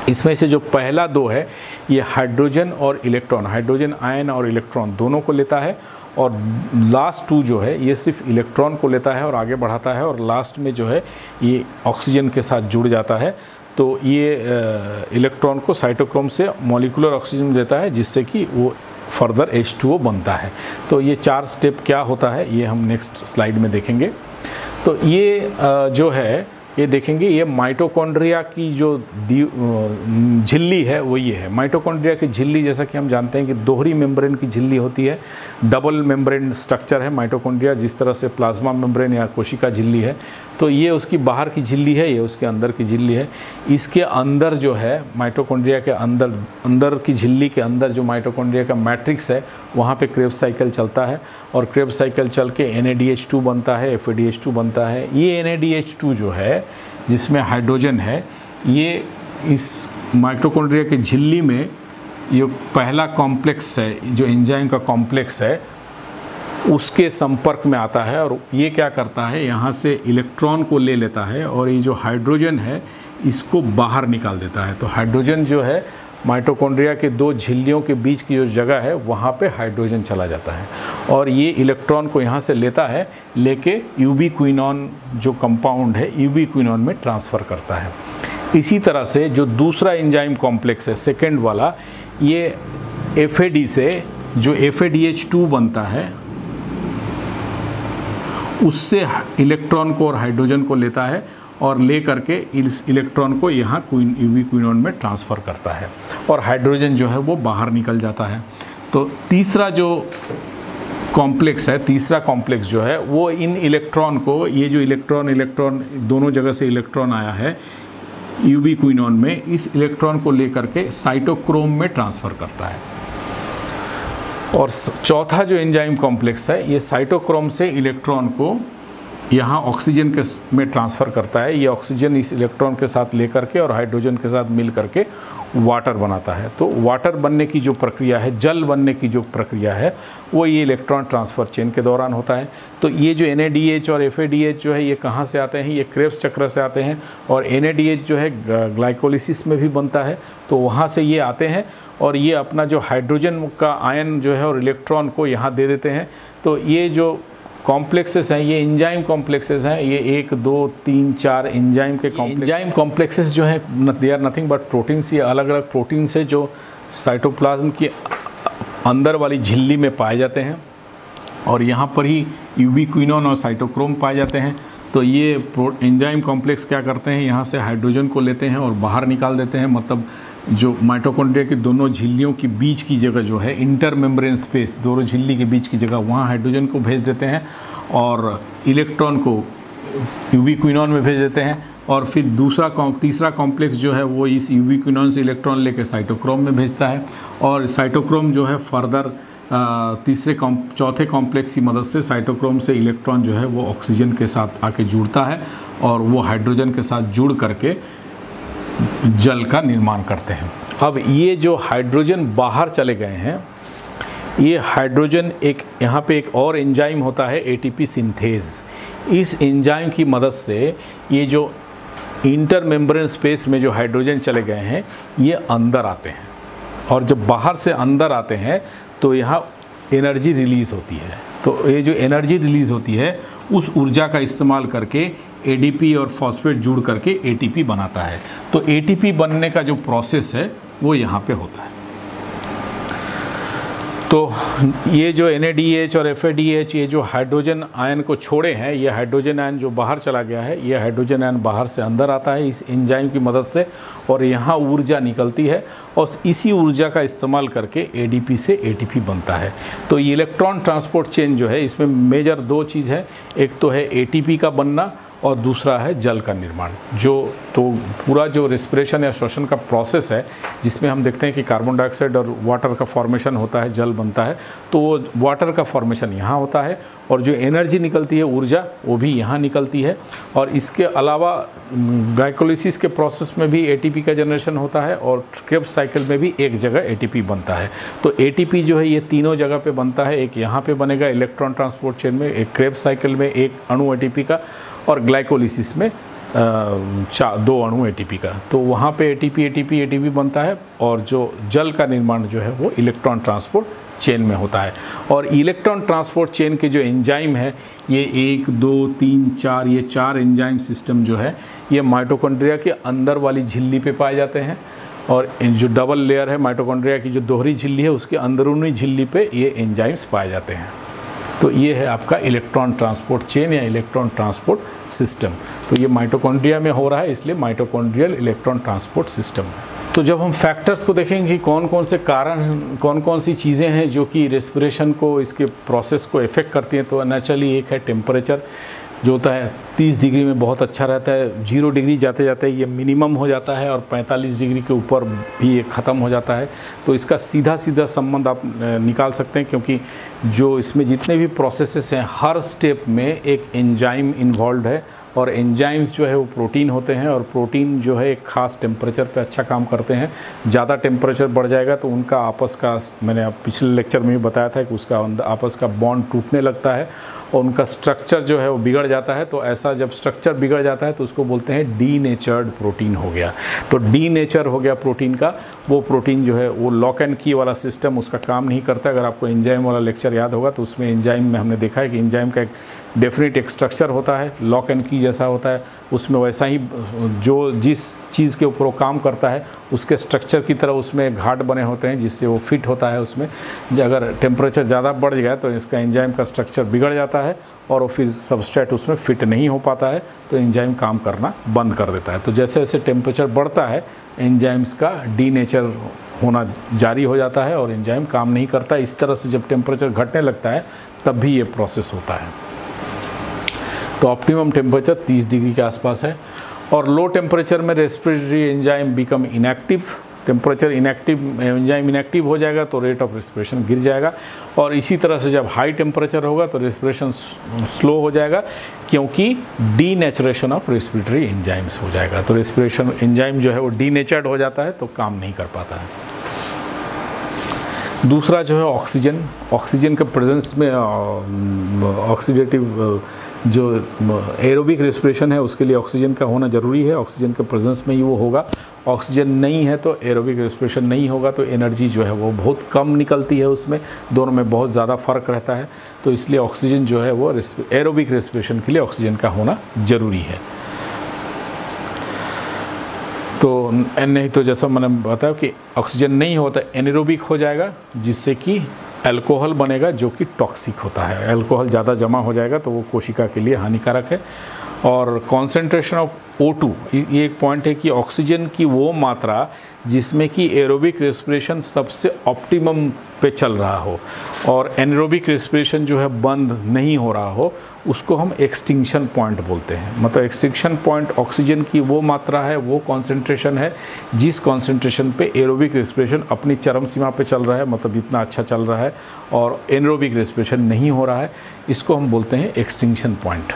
इसमें से जो पहला दो है ये हाइड्रोजन और इलेक्ट्रॉन, हाइड्रोजन आयन और इलेक्ट्रॉन दोनों को लेता है, और लास्ट टू जो है ये सिर्फ इलेक्ट्रॉन को लेता है और आगे बढ़ाता है, और लास्ट में जो है ये ऑक्सीजन के साथ जुड़ जाता है। तो ये इलेक्ट्रॉन को साइटोक्रोम से मॉलिक्यूलर ऑक्सीजन देता है, जिससे कि वो फर्दर H2O बनता है। तो ये 4 स्टेप क्या होता है ये हम नेक्स्ट स्लाइड में देखेंगे। तो ये जो है ये देखेंगे, ये माइटोकॉन्ड्रिया की जो झिल्ली है वो ये है। माइटोकॉन्ड्रिया की झिल्ली जैसा कि हम जानते हैं कि दोहरी मेम्ब्रेन की झिल्ली होती है, डबल मेम्ब्रेन स्ट्रक्चर है माइटोकॉन्ड्रिया, जिस तरह से प्लाज्मा मेम्ब्रेन या कोशिका झिल्ली है। तो ये उसकी बाहर की झिल्ली है, ये उसके अंदर की झिल्ली है। इसके अंदर जो है माइटोकॉन्ड्रिया के अंदर की झिल्ली के अंदर जो माइटोकॉन्ड्रिया का मैट्रिक्स है वहाँ पे क्रेब्स साइकिल चलता है, और क्रेब्स साइकिल चल के NADH2 बनता है, FADH2 बनता है। ये NADH2 जो है जिसमें हाइड्रोजन है, ये इस माइटोकॉन्ड्रिया की झिल्ली में ये पहला कॉम्प्लेक्स है, जो एंजाइम का कॉम्प्लेक्स है, उसके संपर्क में आता है, और ये क्या करता है, यहाँ से इलेक्ट्रॉन को ले लेता है और ये जो हाइड्रोजन है इसको बाहर निकाल देता है। तो हाइड्रोजन जो है माइटोकॉन्ड्रिया के दो झिल्लियों के बीच की जो जगह है वहाँ पे हाइड्रोजन चला जाता है, और ये इलेक्ट्रॉन को यहाँ से लेता है, लेके यूबीक्विनोन जो कंपाउंड है यूबीक्विनोन में ट्रांसफ़र करता है। इसी तरह से जो दूसरा एंजाइम कॉम्प्लेक्स है सेकेंड वाला, ये FAD से जो FADH2 बनता है उससे इलेक्ट्रॉन को और हाइड्रोजन को लेता है और ले करके इस इलेक्ट्रॉन को यहाँ यूबीक्विनोन में ट्रांसफ़र करता है, और हाइड्रोजन जो है वो बाहर निकल जाता है। तो तीसरा जो कॉम्प्लेक्स है, तीसरा कॉम्प्लेक्स जो है वो इन इलेक्ट्रॉन को, ये जो इलेक्ट्रॉन दोनों जगह से इलेक्ट्रॉन आया है यूबीक्विनोन में, इस इलेक्ट्रॉन को ले करके साइटोक्रोम में ट्रांसफ़र करता है। और चौथा जो एंजाइम कॉम्प्लेक्स है ये साइटोक्रोम से इलेक्ट्रॉन को यहाँ ऑक्सीजन के में ट्रांसफ़र करता है। ये ऑक्सीजन इस इलेक्ट्रॉन के साथ लेकर के और हाइड्रोजन के साथ मिल करके वाटर बनाता है। तो वाटर बनने की जो प्रक्रिया है, जल बनने की जो प्रक्रिया है, वो ये इलेक्ट्रॉन ट्रांसफ़र चेन के दौरान होता है। तो ये जो NADH और FADH जो है ये कहाँ से आते हैं, ये क्रेब्स चक्र से आते हैं, और NADH जो है ग्लाइकोलिसिस में भी बनता है, तो वहाँ से ये आते हैं, और ये अपना जो हाइड्रोजन का आयन जो है और इलेक्ट्रॉन को यहाँ दे देते हैं। तो ये जो कॉम्प्लेक्सेस हैं ये एंजाइम कॉम्प्लेक्सेस हैं, ये 1 2 3 4 एंजाइम के एंजाइम कॉम्प्लेक्सेस जो हैं they are nothing but proteins. ये अलग अलग प्रोटीन्स है जो साइटोप्लाज्म की अंदर वाली झिल्ली में पाए जाते हैं, और यहाँ पर ही यूबीक्विनोन और साइटोक्रोम पाए जाते हैं। तो ये एंजाइम कॉम्प्लेक्स क्या करते हैं, यहाँ से हाइड्रोजन को लेते हैं और बाहर निकाल देते हैं। मतलब जो माइटोकॉन्ड्रिया की दोनों झिल्लियों के बीच की जगह जो है इंटर मेम्ब्रेन स्पेस, दोनों झिल्ली के बीच की जगह, वहाँ हाइड्रोजन को भेज देते हैं और इलेक्ट्रॉन को यूबीक्विनोन में भेज देते हैं, और फिर तीसरा कॉम्प्लेक्स जो है वो इस यूबीक्विनोन से इलेक्ट्रॉन लेकर साइटोक्रोम में भेजता है, और साइटोक्रोम जो है फर्दर चौथे कॉम्प्लेक्स की मदद से साइटोक्रोम से इलेक्ट्रॉन जो है वो ऑक्सीजन के साथ आके जुड़ता है, और वो हाइड्रोजन के साथ जुड़ करके जल का निर्माण करते हैं। अब ये जो हाइड्रोजन बाहर चले गए हैं, ये हाइड्रोजन एक यहाँ पे एक और एंजाइम होता है ATP सिंथेज। इस एंजाइम की मदद से ये जो इंटर मेम्ब्रेन स्पेस में जो हाइड्रोजन चले गए हैं ये अंदर आते हैं, और जब बाहर से अंदर आते हैं तो यहाँ एनर्जी रिलीज़ होती है। तो ये जो एनर्जी रिलीज़ होती है उस ऊर्जा का इस्तेमाल करके ADP और फॉस्फेट जुड़ करके ATP बनाता है। तो ATP बनने का जो प्रोसेस है वो यहाँ पे होता है। तो ये जो NADH और FADH ये जो हाइड्रोजन आयन को छोड़े हैं, ये हाइड्रोजन आयन जो बाहर चला गया है, ये हाइड्रोजन आयन बाहर से अंदर आता है इस एंजाइम की मदद से, और यहाँ ऊर्जा निकलती है, और इसी ऊर्जा का इस्तेमाल करके ADP से ATP बनता है। तो ये इलेक्ट्रॉन ट्रांसपोर्ट चेन जो है इसमें मेजर 2 चीज़ है, एक तो है ATP का बनना और दूसरा है जल का निर्माण। तो पूरा जो रेस्पिरेशन या श्वसन का प्रोसेस है जिसमें हम देखते हैं कि कार्बन डाइऑक्साइड और वाटर का फॉर्मेशन होता है, जल बनता है, तो वो वाटर का फॉर्मेशन यहाँ होता है, और जो एनर्जी निकलती है ऊर्जा वो भी यहाँ निकलती है। और इसके अलावा ग्लाइकोलिसिस के प्रोसेस में भी ATP का जनरेशन होता है, और क्रेब्स साइकिल में भी एक जगह ATP बनता है। तो ATP जो है ये तीनों जगह पे बनता है, एक यहाँ पे बनेगा इलेक्ट्रॉन ट्रांसपोर्ट चेन में, एक क्रेब्स साइकिल में एक अणु ATP का, और ग्लाइकोलिसिस में दो अणु एटीपी का, तो वहाँ पे एटीपी बनता है और जो जल का निर्माण जो है वो इलेक्ट्रॉन ट्रांसपोर्ट चेन में होता है। और इलेक्ट्रॉन ट्रांसपोर्ट चेन के जो एंजाइम है ये 1, 2, 3, 4 ये 4 एंजाइम सिस्टम जो है ये माइटोकॉन्ड्रिया के अंदर वाली झिल्ली पे पाए जाते हैं। और जो डबल लेयर है माइटोकॉन्ड्रिया की जो दोहरी झिल्ली है उसके अंदरूनी झिल्ली पे ये एंजाइम्स पाए जाते हैं। तो ये है आपका इलेक्ट्रॉन ट्रांसपोर्ट चेन या इलेक्ट्रॉन ट्रांसपोर्ट सिस्टम। तो ये माइटोकॉन्ड्रिया में हो रहा है, इसलिए माइटोकॉन्ड्रियल इलेक्ट्रॉन ट्रांसपोर्ट सिस्टम है। तो जब हम फैक्टर्स को देखेंगे कि कौन कौन से कारण, कौन कौन सी चीज़ें हैं जो कि रेस्पिरेशन को, इसके प्रोसेस को इफ़ेक्ट करती हैं, तो नेचुरली एक है टेम्परेचर जो होता है 30 डिग्री में बहुत अच्छा रहता है, 0 डिग्री जाते जाते ये मिनिमम हो जाता है और 45 डिग्री के ऊपर भी ये ख़त्म हो जाता है। तो इसका सीधा संबंध आप निकाल सकते हैं, क्योंकि जो इसमें जितने भी प्रोसेसेस हैं हर स्टेप में एक एंजाइम इन्वॉल्व है और एंजाइम्स जो है वो प्रोटीन होते हैं और प्रोटीन जो है एक ख़ास टेम्परेचर पे अच्छा काम करते हैं। ज़्यादा टेम्परेचर बढ़ जाएगा तो उनका आपस का, मैंने आप पिछले लेक्चर में भी बताया था कि उसका आपस का बॉन्ड टूटने लगता है और उनका स्ट्रक्चर जो है वो बिगड़ जाता है। तो ऐसा जब स्ट्रक्चर बिगड़ जाता है तो उसको बोलते हैं डीनेचर्ड प्रोटीन हो गया। तो डीनेचर हो गया प्रोटीन का, वो प्रोटीन जो है वो लॉक एंड की वाला सिस्टम उसका काम नहीं करता। अगर आपको एंजाइम वाला लेक्चर याद होगा तो उसमें एंजाइम में हमने देखा है कि एंजाइम का एक डेफिनेट एक स्ट्रक्चर होता है, लॉक एंड की जैसा होता है, उसमें वैसा ही जो जिस चीज़ के ऊपर वो काम करता है उसके स्ट्रक्चर की तरह उसमें घाट बने होते हैं जिससे वो फिट होता है उसमें। अगर टेम्परेचर ज़्यादा बढ़ गया तो इसका एंजाइम का स्ट्रक्चर बिगड़ जाता है और वो फिर सबस्ट्रेट उसमें फिट नहीं हो पाता है, तो एंजाइम काम करना बंद कर देता है। तो जैसे जैसे टेम्परेचर बढ़ता है एंजाइम्स का डीनेचर होना जारी हो जाता है और एंजाइम काम नहीं करता। इस तरह से जब टेम्परेचर घटने लगता है तब भी ये प्रोसेस होता है। तो ऑप्टिमम टेम्परेचर 30 डिग्री के आसपास है और लो टेम्परेचर में respiratory enzyme become inactive. Temperature inactive, enzyme inactive हो जाएगा तो रेट ऑफ रेस्पिरेशन गिर जाएगा। और इसी तरह से जब हाई टेम्परेचर होगा तो रेस्पिरेशन स्लो हो जाएगा, क्योंकि डीनेचुरेशन ऑफ रेस्पिरेटरी एंजाइम्स हो जाएगा। तो रेस्पिरेशन एंजाइम जो है वो डीनेचर्ड हो जाता है तो काम नहीं कर पाता है। दूसरा जो है ऑक्सीजन, ऑक्सीजन के प्रेजेंस में ऑक्सीडेटिव जो एरोबिक रेस्पिरेशन है उसके लिए ऑक्सीजन का होना ज़रूरी है। ऑक्सीजन के प्रेजेंस में ही वो होगा। ऑक्सीजन नहीं है तो एरोबिक रेस्पिरेशन नहीं होगा, तो एनर्जी जो है वो बहुत कम निकलती है उसमें, दोनों में बहुत ज़्यादा फ़र्क रहता है। तो इसलिए ऑक्सीजन जो है वो एरोबिक रेस्पिरेशन के लिए ऑक्सीजन का होना ज़रूरी है। तो नहीं तो जैसा मैंने बताया कि ऑक्सीजन नहीं होता एनेरोबिक हो जाएगा, जिससे कि अल्कोहल बनेगा जो कि टॉक्सिक होता है। अल्कोहल ज़्यादा जमा हो जाएगा तो वो कोशिका के लिए हानिकारक है। और कॉन्सेंट्रेशन ऑफ O2, ये एक पॉइंट है कि ऑक्सीजन की वो मात्रा जिसमें कि एरोबिक रेस्पिरेशन सबसे ऑप्टिमम पे चल रहा हो और एनारोबिक रेस्पिरेशन जो है बंद नहीं हो रहा हो, उसको हम एक्सटिंक्शन पॉइंट बोलते हैं। मतलब एक्सटिंक्शन पॉइंट ऑक्सीजन की वो मात्रा है, वो कॉन्सेंट्रेशन है जिस कॉन्सेंट्रेशन पे एरोबिक रेस्पिरेशन अपनी चरम सीमा पे चल रहा है, मतलब जितना अच्छा चल रहा है, और एनारोबिक रेस्पिरेशन नहीं हो रहा है। इसको हम बोलते हैं एक्सटिंक्शन पॉइंट।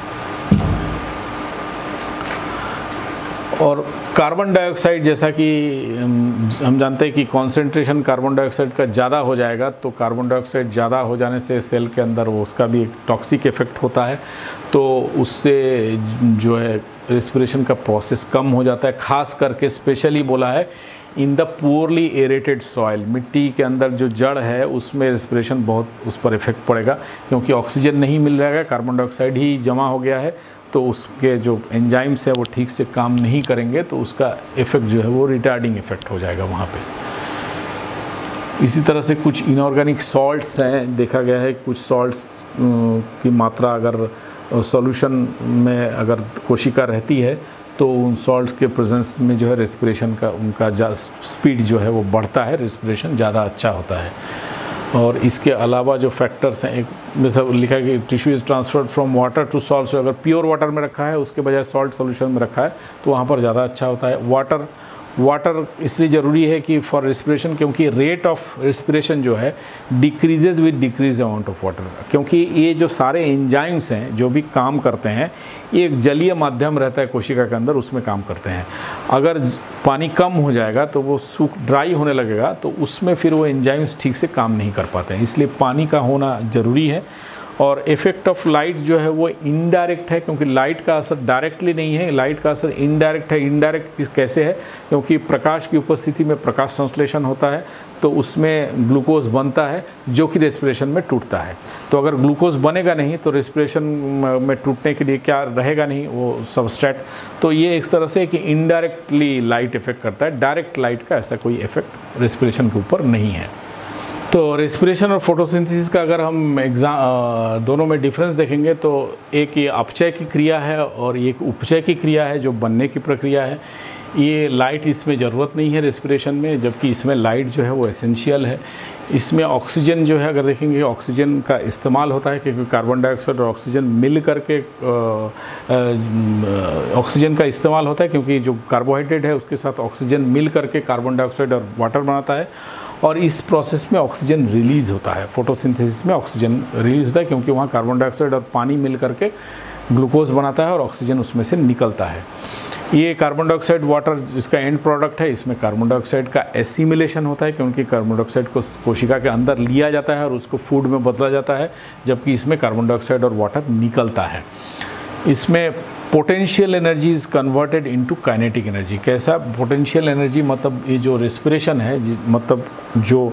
और कार्बन डाइऑक्साइड, जैसा कि हम जानते हैं कि कॉन्सेंट्रेशन कार्बन डाइऑक्साइड का ज़्यादा हो जाएगा, तो कार्बन डाइऑक्साइड ज़्यादा हो जाने से सेल के अंदर वो उसका भी एक टॉक्सिक इफेक्ट होता है। तो उससे जो है रेस्पिरेशन का प्रोसेस कम हो जाता है। खास करके स्पेशली बोला है in the poorly aerated soil, मिट्टी के अंदर जो जड़ है उसमें रेस्पिरेशन बहुत उस पर इफेक्ट पड़ेगा, क्योंकि ऑक्सीजन नहीं मिल रहा है, कार्बन डाइऑक्साइड ही जमा हो गया है। तो उसके जो एंजाइम्स है वो ठीक से काम नहीं करेंगे, तो उसका इफेक्ट जो है वो रिटार्डिंग इफेक्ट हो जाएगा वहाँ पे। इसी तरह से कुछ इनऑर्गेनिक सॉल्ट्स हैं, देखा गया है कुछ सॉल्ट्स की मात्रा अगर सॉल्यूशन में अगर कोशिका रहती है तो उन सॉल्ट्स के प्रेजेंस में जो है रेस्पिरेशन का उनका स्पीड जो है वो बढ़ता है, रेस्पिरेशन ज़्यादा अच्छा होता है। और इसके अलावा जो फैक्टर्स हैं, एक में सब लिखा है कि tissue is transferred from water to salt. अगर प्योर वाटर में रखा है उसके बजाय सॉल्ट सॉल्यूशन में रखा है तो वहाँ पर ज़्यादा अच्छा होता है। वाटर इसलिए ज़रूरी है कि फॉर रेस्पिरेशन, क्योंकि रेट ऑफ रेस्पिरेशन जो है decreases with decrease amount of water, क्योंकि ये जो सारे एंजाइम्स हैं जो भी काम करते हैं ये एक जलीय माध्यम रहता है कोशिका के अंदर, उसमें काम करते हैं। अगर पानी कम हो जाएगा तो वो सूख ड्राई होने लगेगा, तो उसमें फिर वो एंजाइम्स ठीक से काम नहीं कर पाते हैं। इसलिए पानी का होना ज़रूरी है। और इफ़ेक्ट ऑफ लाइट जो है वो इनडायरेक्ट है, क्योंकि लाइट का असर डायरेक्टली नहीं है, लाइट का असर इनडायरेक्ट है। इनडायरेक्ट कैसे है? क्योंकि प्रकाश की उपस्थिति में प्रकाश संश्लेषण होता है, तो उसमें ग्लूकोज बनता है जो कि रेस्पिरेशन में टूटता है। तो अगर ग्लूकोज बनेगा नहीं तो रेस्पिरेशन में टूटने के लिए क्या रहेगा नहीं, वो सबस्ट्रेट। तो ये एक तरह से कि इनडायरेक्टली लाइट इफेक्ट करता है, डायरेक्ट लाइट का ऐसा कोई इफेक्ट रेस्पिरेशन के ऊपर नहीं है। तो रेस्पिरेशन और फोटोसिंथेसिस का अगर हम दोनों में डिफरेंस देखेंगे तो एक ये अपचय की क्रिया है और एक उपचय की क्रिया है, जो बनने की प्रक्रिया है। ये लाइट इसमें ज़रूरत नहीं है रेस्पिरेशन में, जबकि इसमें लाइट जो है वो एसेंशियल है। इसमें ऑक्सीजन जो है, अगर देखेंगे ऑक्सीजन का इस्तेमाल होता है, क्योंकि कार्बन डाइऑक्साइड और ऑक्सीजन मिल करके ऑक्सीजन का इस्तेमाल होता है, क्योंकि जो कार्बोहाइड्रेट है उसके साथ ऑक्सीजन मिल करके कार्बन डाइऑक्साइड और वाटर बनाता है, और इस प्रोसेस में ऑक्सीजन रिलीज़ होता है। फोटोसिंथेसिस में ऑक्सीजन रिलीज़ होता है क्योंकि वहाँ कार्बन डाइऑक्साइड और पानी मिल करके ग्लूकोज बनाता है और ऑक्सीजन उसमें से निकलता है। ये कार्बन डाइऑक्साइड वाटर जिसका एंड प्रोडक्ट है, इसमें कार्बन डाइऑक्साइड का एसिमिलेशन होता है, क्योंकि कार्बन डाइऑक्साइड को कोशिका के अंदर लिया जाता है और उसको फूड में बदला जाता है, जबकि इसमें कार्बन डाइऑक्साइड और वाटर निकलता है। इसमें potential energy is converted into kinetic energy. कैसा पोटेंशियल एनर्जी? मतलब ये जो रेस्पिरेशन है, मतलब जो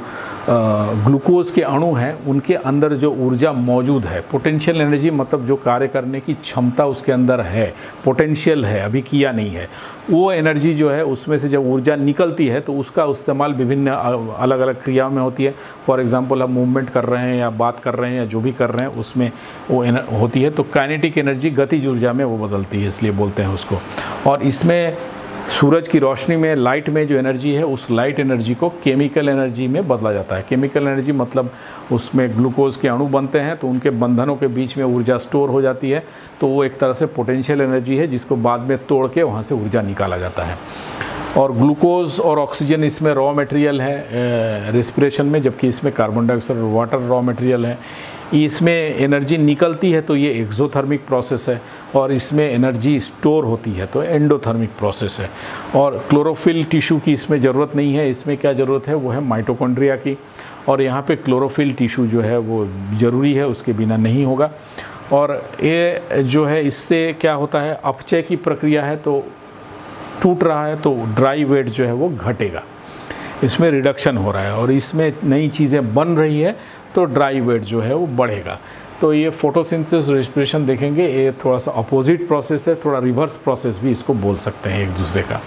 ग्लूकोज के अणु हैं उनके अंदर जो ऊर्जा मौजूद है, पोटेंशियल एनर्जी मतलब जो कार्य करने की क्षमता उसके अंदर है, पोटेंशियल है, अभी किया नहीं है, वो एनर्जी जो है उसमें से जब ऊर्जा निकलती है तो उसका इस्तेमाल विभिन्न अलग अलग क्रियाओं में होती है। फॉर एग्जांपल हम मूवमेंट कर रहे हैं या बात कर रहे हैं या जो भी कर रहे हैं उसमें वो होती है। तो काइनेटिक एनर्जी गतिज ऊर्जा में वो बदलती है, इसलिए बोलते हैं उसको। और इसमें सूरज की रोशनी में, लाइट में जो एनर्जी है, उस लाइट एनर्जी को केमिकल एनर्जी में बदला जाता है। केमिकल एनर्जी मतलब उसमें ग्लूकोज के अणु बनते हैं तो उनके बंधनों के बीच में ऊर्जा स्टोर हो जाती है, तो वो एक तरह से पोटेंशियल एनर्जी है जिसको बाद में तोड़ के वहाँ से ऊर्जा निकाला जाता है। और ग्लूकोज और ऑक्सीजन इसमें रॉ मटेरियल है रेस्पिरेशन में, जबकि इसमें कार्बन डाइऑक्साइड और वाटर रॉ मटेरियल है। इसमें एनर्जी निकलती है तो ये एक्सोथर्मिक प्रोसेस है, और इसमें एनर्जी स्टोर होती है तो एंडोथर्मिक प्रोसेस है। और क्लोरोफिल टिश्यू की इसमें ज़रूरत नहीं है, इसमें क्या ज़रूरत है वो है माइटोकॉन्ड्रिया की, और यहाँ पे क्लोरोफिल टिश्यू जो है वो ज़रूरी है, उसके बिना नहीं होगा। और ये जो है इससे क्या होता है, अपचय की प्रक्रिया है, तो टूट रहा है तो ड्राई वेट जो है वो घटेगा, इसमें रिडक्शन हो रहा है, और इसमें नई चीज़ें बन रही है तो ड्राई वेट जो है वो बढ़ेगा। तो ये फोटोसिंथेसिस रेस्पिरेशन देखेंगे, ये थोड़ा सा अपोजिट प्रोसेस है, थोड़ा रिवर्स प्रोसेस भी इसको बोल सकते हैं एक दूसरे का।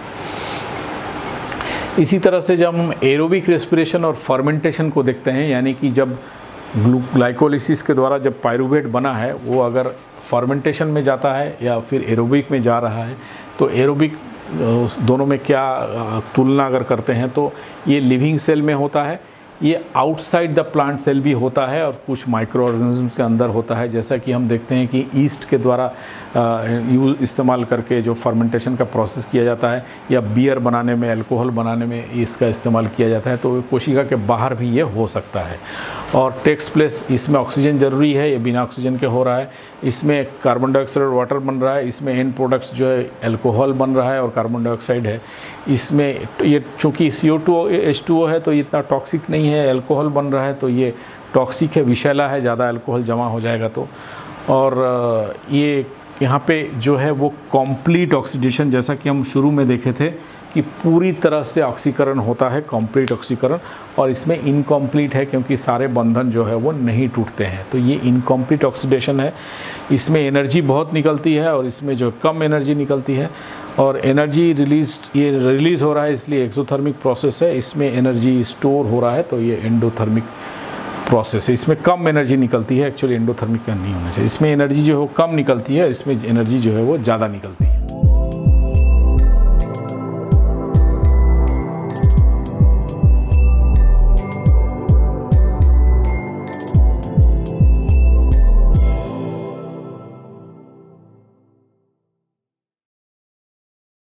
इसी तरह से जब हम एरोबिक रेस्पिरेशन और फर्मेंटेशन को देखते हैं, यानी कि जब ग्लाइकोलिसिस के द्वारा जब पायरूवेट बना है वो अगर फर्मेंटेशन में जाता है या फिर एरोबिक में जा रहा है, तो एरोबिक दोनों में क्या तुलना अगर करते हैं तो ये लिविंग सेल में होता है, ये आउटसाइड द प्लांट सेल भी होता है, और कुछ माइक्रो ऑर्गेनिज्म्स के अंदर होता है। जैसा कि हम देखते हैं कि ईस्ट के द्वारा इस्तेमाल करके जो फर्मेंटेशन का प्रोसेस किया जाता है, या बियर बनाने में, अल्कोहल बनाने में इसका इस्तेमाल किया जाता है, तो कोशिका के बाहर भी ये हो सकता है। और टेक्स प्लेस, इसमें ऑक्सीजन ज़रूरी है, ये बिना ऑक्सीजन के हो रहा है। इसमें कार्बन डाइऑक्साइड और वाटर बन रहा है, इसमें एंड प्रोडक्ट्स जो है अल्कोहल बन रहा है और कार्बन डाइऑक्साइड है। इसमें ये चूँकि CO2 H2O है तो ये इतना टॉक्सिक नहीं है, अल्कोहल बन रहा है तो ये टॉक्सिक है, विषैला है, ज़्यादा अल्कोहल जमा हो जाएगा तो। और ये यहाँ पे जो है वो कंप्लीट ऑक्सीडेशन, जैसा कि हम शुरू में देखे थे कि पूरी तरह से ऑक्सीकरण होता है, कंप्लीट ऑक्सीकरण, और इसमें इनकम्प्लीट है क्योंकि सारे बंधन जो है वो नहीं टूटते हैं, तो ये इनकम्प्लीट ऑक्सीडेशन है। इसमें एनर्जी बहुत निकलती है और इसमें जो कम एनर्जी निकलती है, और एनर्जी रिलीज़ हो रहा है, इसलिए एक्सोथर्मिक प्रोसेस है। इसमें एनर्जी स्टोर हो रहा है तो ये एंडोथर्मिक प्रोसेस है। इसमें कम एनर्जी निकलती है, एक्चुअली एंडोथर्मिक का नहीं होना चाहिए। इसमें एनर्जी जो है वो कम निकलती है, इसमें एनर्जी जो है वो ज़्यादा निकलती है।